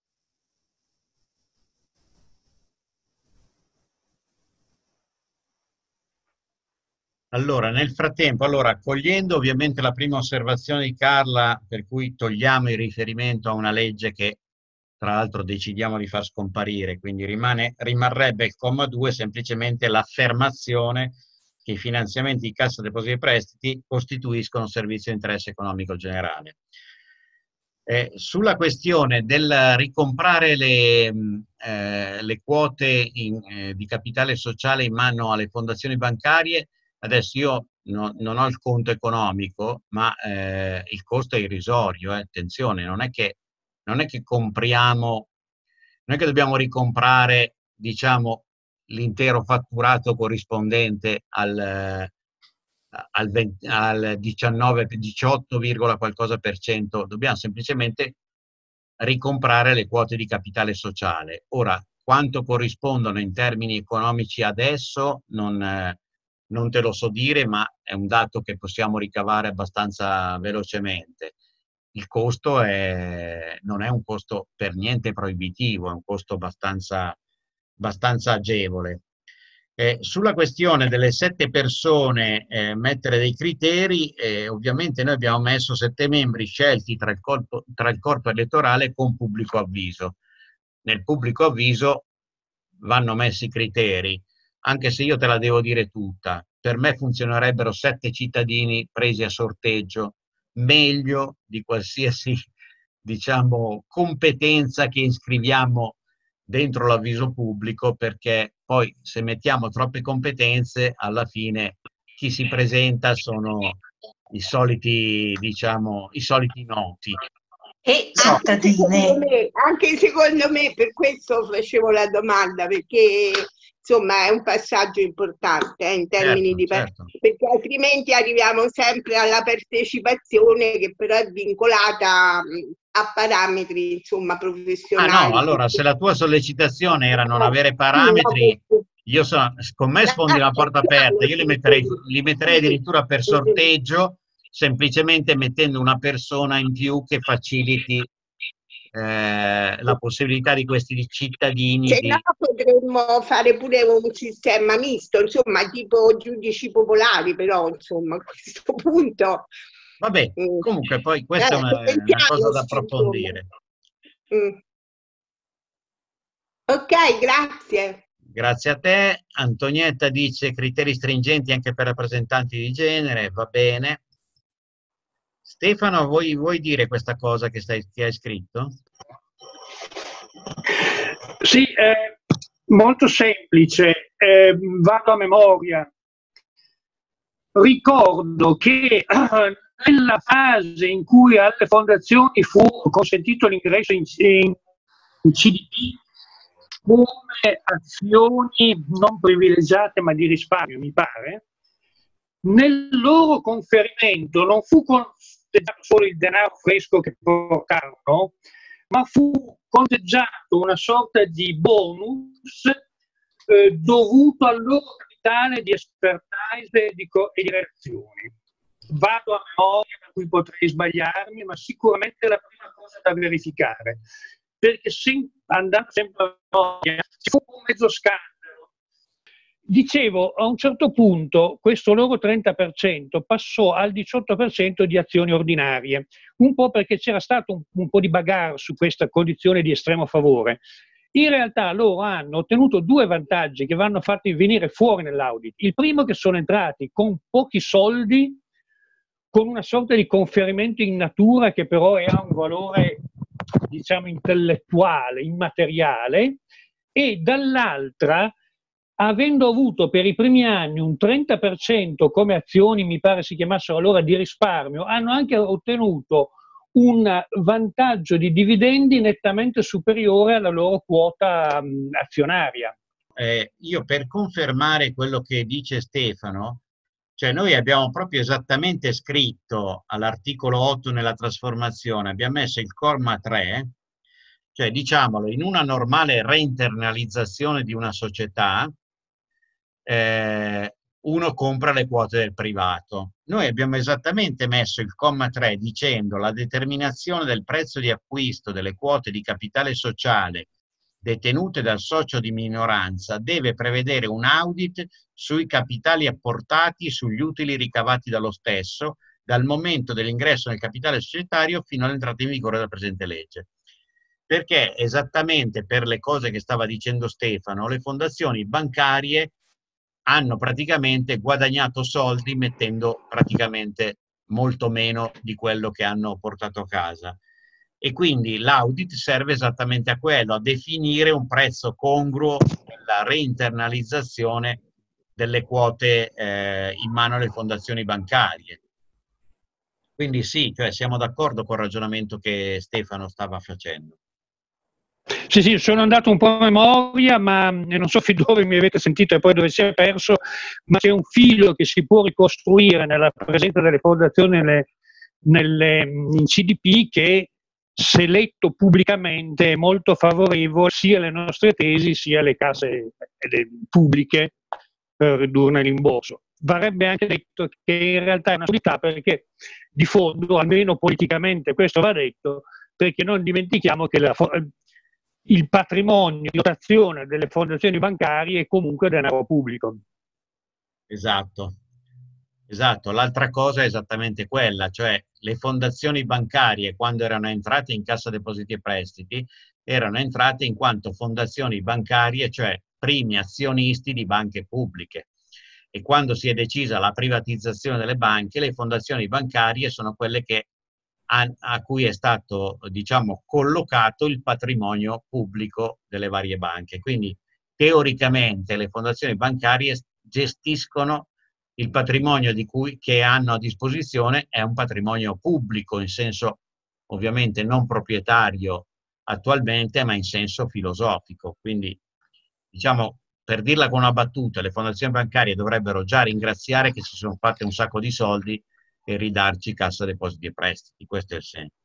Allora, nel frattempo, allora, accogliendo ovviamente la prima osservazione di Carla, per cui togliamo il riferimento a una legge che tra l'altro decidiamo di far scomparire, quindi rimane, rimarrebbe il comma due semplicemente l'affermazione che i finanziamenti di Cassa Depositi e Prestiti costituiscono servizio di interesse economico generale. Eh, sulla questione del ricomprare le, eh, le quote in, eh, di capitale sociale in mano alle fondazioni bancarie, adesso io no, non ho il conto economico, ma eh, il costo è irrisorio, eh, attenzione, non è che, non è che compriamo, non è che dobbiamo ricomprare, diciamo, l'intero fatturato corrispondente al, al, venti, al diciannove, diciotto, qualcosa per cento, dobbiamo semplicemente ricomprare le quote di capitale sociale. Ora, quanto corrispondono in termini economici adesso non... Eh, non te lo so dire, ma è un dato che possiamo ricavare abbastanza velocemente. Il costo è, non è un costo per niente proibitivo, è un costo abbastanza, abbastanza agevole. Eh, sulla questione delle sette persone, eh, mettere dei criteri, eh, ovviamente noi abbiamo messo sette membri scelti tra il, corpo, tra il corpo elettorale con pubblico avviso. Nel pubblico avviso vanno messi i criteri. Anche se io te la devo dire tutta, per me funzionerebbero sette cittadini presi a sorteggio, meglio di qualsiasi, diciamo, competenza che iscriviamo dentro l'avviso pubblico, perché poi se mettiamo troppe competenze, alla fine chi si presenta sono i soliti, diciamo, i soliti noti. E anche secondo me, anche secondo me, per questo facevo la domanda, perché insomma è un passaggio importante eh, in termini certo, di certo. Perché altrimenti arriviamo sempre alla partecipazione che però è vincolata a parametri insomma professionali. Ah no, allora se la tua sollecitazione era non avere parametri, io so, con me sfondi la porta aperta, io li metterei, li metterei addirittura per sorteggio, semplicemente mettendo una persona in più che faciliti Eh, la possibilità di questi cittadini. Se di... no potremmo fare pure un sistema misto, insomma, tipo giudici popolari, però insomma a questo punto. Vabbè, comunque poi questa eh, è una, una cosa da approfondire. Mm. Ok, grazie. Grazie a te. Antonietta dice criteri stringenti anche per rappresentanti di genere, va bene. Stefano, vuoi, vuoi dire questa cosa che, stai, che hai scritto? Sì, eh, molto semplice, eh, vado a memoria. Ricordo che eh, nella fase in cui alle fondazioni fu consentito l'ingresso in, in, in C D P come azioni non privilegiate ma di risparmio, mi pare, nel loro conferimento non fu con, conteggiato solo il denaro fresco che portarono, ma fu conteggiato una sorta di bonus eh, dovuto al loro capitale di expertise e di, e di relazioni. Vado a memoria, per cui potrei sbagliarmi, ma sicuramente è la prima cosa da verificare, perché sem andando sempre a memoria ci fu un mezzo scandalo. Dicevo, a un certo punto questo loro trenta per cento passò al diciotto per cento di azioni ordinarie, un po' perché c'era stato un, un po' di bagarre su questa condizione di estremo favore. In realtà loro hanno ottenuto due vantaggi che vanno fatti venire fuori nell'audit. Il primo è che sono entrati con pochi soldi, con una sorta di conferimento in natura che però era un valore, diciamo, intellettuale, immateriale, e dall'altra, avendo avuto per i primi anni un trenta per cento come azioni, mi pare si chiamassero allora, di risparmio, hanno anche ottenuto un vantaggio di dividendi nettamente superiore alla loro quota mh, azionaria. Eh, io per confermare quello che dice Stefano, cioè noi abbiamo proprio esattamente scritto all'articolo otto nella trasformazione, abbiamo messo il comma tre, cioè diciamolo, in una normale reinternalizzazione di una società, eh, uno compra le quote del privato. Noi abbiamo esattamente messo il comma tre dicendo la determinazione del prezzo di acquisto delle quote di capitale sociale detenute dal socio di minoranza deve prevedere un audit sui capitali apportati, sugli utili ricavati dallo stesso, dal momento dell'ingresso nel capitale societario fino all'entrata in vigore della presente legge. Perché esattamente per le cose che stava dicendo Stefano, le fondazioni bancarie hanno praticamente guadagnato soldi mettendo praticamente molto meno di quello che hanno portato a casa. E quindi l'audit serve esattamente a quello, a definire un prezzo congruo della reinternalizzazione delle quote eh, in mano alle fondazioni bancarie. Quindi sì, cioè siamo d'accordo col ragionamento che Stefano stava facendo. Sì, sì, sono andato un po' a memoria, ma non so fin dove mi avete sentito e poi dove si è perso, ma c'è un filo che si può ricostruire nella presenza delle fondazioni nelle, nelle, in C D P che, se letto pubblicamente, è molto favorevole sia alle nostre tesi sia alle casse pubbliche per ridurne l'imborso. Varrebbe anche detto che in realtà è una solità, perché di fondo, almeno politicamente, questo va detto, perché non dimentichiamo che la il patrimonio di dotazione delle fondazioni bancarie è comunque denaro pubblico. Esatto, esatto. L'altra cosa è esattamente quella, cioè le fondazioni bancarie quando erano entrate in Cassa Depositi e Prestiti erano entrate in quanto fondazioni bancarie, cioè primi azionisti di banche pubbliche. E quando si è decisa la privatizzazione delle banche, le fondazioni bancarie sono quelle che A, a cui è stato, diciamo, collocato il patrimonio pubblico delle varie banche. Quindi teoricamente le fondazioni bancarie gestiscono il patrimonio di cui, che hanno a disposizione, è un patrimonio pubblico in senso ovviamente non proprietario attualmente, ma in senso filosofico. Quindi, diciamo, per dirla con una battuta, le fondazioni bancarie dovrebbero già ringraziare che si sono fatte un sacco di soldi e ridarci Cassa Depositi e Prestiti. Questo è il senso.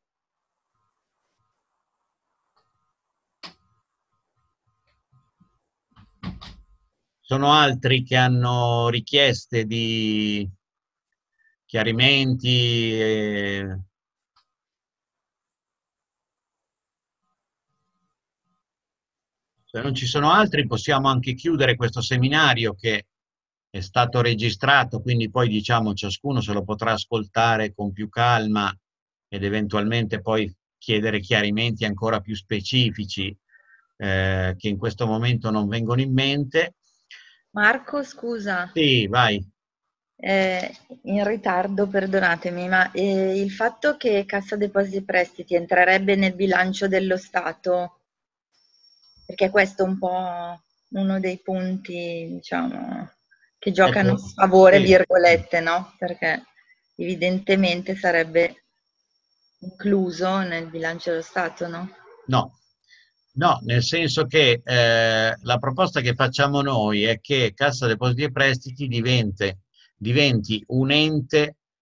Sono altri che hanno richieste di chiarimenti e... Se non ci sono altri possiamo anche chiudere questo seminario che è stato registrato, quindi poi diciamo ciascuno se lo potrà ascoltare con più calma ed eventualmente poi chiedere chiarimenti ancora più specifici eh, che in questo momento non vengono in mente. Marco, scusa. Sì, vai. Eh, in ritardo, perdonatemi, ma eh, il fatto che Cassa Depositi e Prestiti entrerebbe nel bilancio dello Stato, perché questo è un po' uno dei punti, diciamo, che giocano Ecco, a favore, sì. virgolette, no? Perché evidentemente sarebbe incluso nel bilancio dello Stato, no? No, no, nel senso che eh, la proposta che facciamo noi è che Cassa Depositi e Prestiti diventi, diventi un ente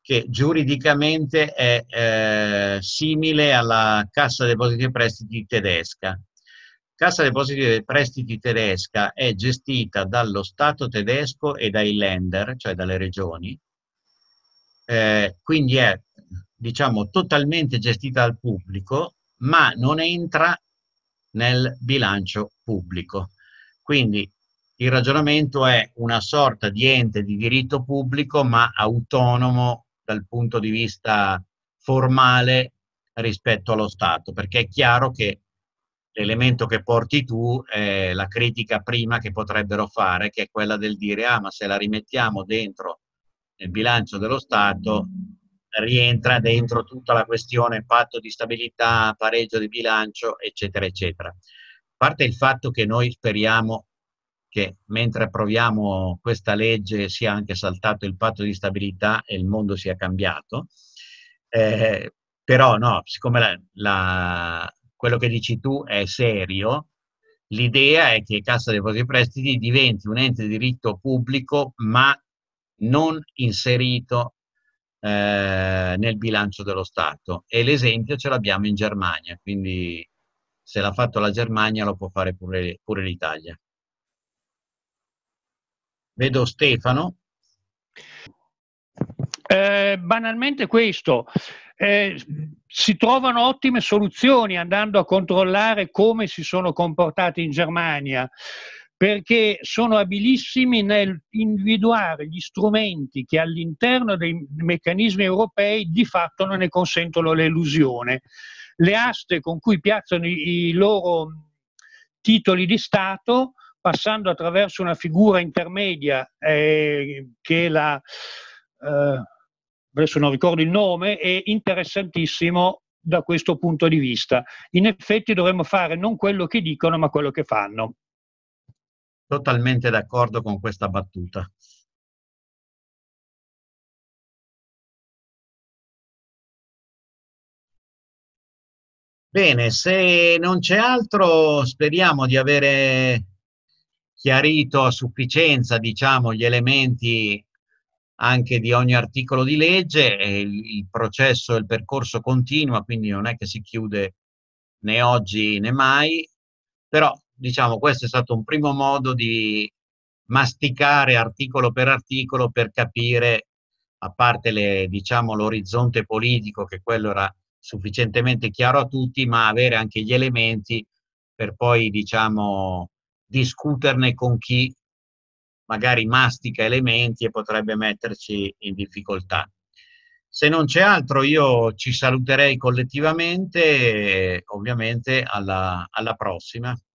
che giuridicamente è eh, simile alla Cassa Depositi e Prestiti tedesca. Cassa Depositi e Prestiti tedesca è gestita dallo Stato tedesco e dai Länder, cioè dalle regioni, eh, quindi è, diciamo, totalmente gestita dal pubblico, ma non entra nel bilancio pubblico. Quindi il ragionamento è una sorta di ente di diritto pubblico, ma autonomo dal punto di vista formale rispetto allo Stato, perché è chiaro che l'elemento che porti tu è la critica prima che potrebbero fare, che è quella del dire: ah, ma se la rimettiamo dentro nel bilancio dello Stato, rientra dentro tutta la questione patto di stabilità, pareggio di bilancio, eccetera, eccetera. A parte il fatto che noi speriamo che mentre approviamo questa legge sia anche saltato il patto di stabilità e il mondo sia cambiato, eh, però no, siccome la, la, quello che dici tu è serio, l'idea è che Cassa Depositi e Prestiti diventi un ente di diritto pubblico, ma non inserito eh, nel bilancio dello Stato. E l'esempio ce l'abbiamo in Germania, quindi se l'ha fatto la Germania lo può fare pure, pure l'Italia. Vedo Stefano. Eh, banalmente questo, eh, si trovano ottime soluzioni andando a controllare come si sono comportati in Germania, perché sono abilissimi nel individuare gli strumenti che all'interno dei meccanismi europei di fatto non ne consentono l'elusione. Le aste con cui piazzano i, i loro titoli di Stato, passando attraverso una figura intermedia eh, che è la, eh, adesso non ricordo il nome, è interessantissimo da questo punto di vista. In effetti dovremmo fare non quello che dicono, ma quello che fanno. Totalmente d'accordo con questa battuta. Bene, se non c'è altro, speriamo di avere chiarito a sufficienza, diciamo, gli elementi anche di ogni articolo di legge. E il, il processo, il percorso continua, quindi non è che si chiude né oggi né mai, però diciamo questo è stato un primo modo di masticare articolo per articolo per capire, a parte le, diciamo, l'orizzonte politico, che quello era sufficientemente chiaro a tutti, ma avere anche gli elementi per poi, diciamo, discuterne con chi magari mastica elementi e potrebbe metterci in difficoltà. Se non c'è altro, io ci saluterei collettivamente e ovviamente alla, alla prossima.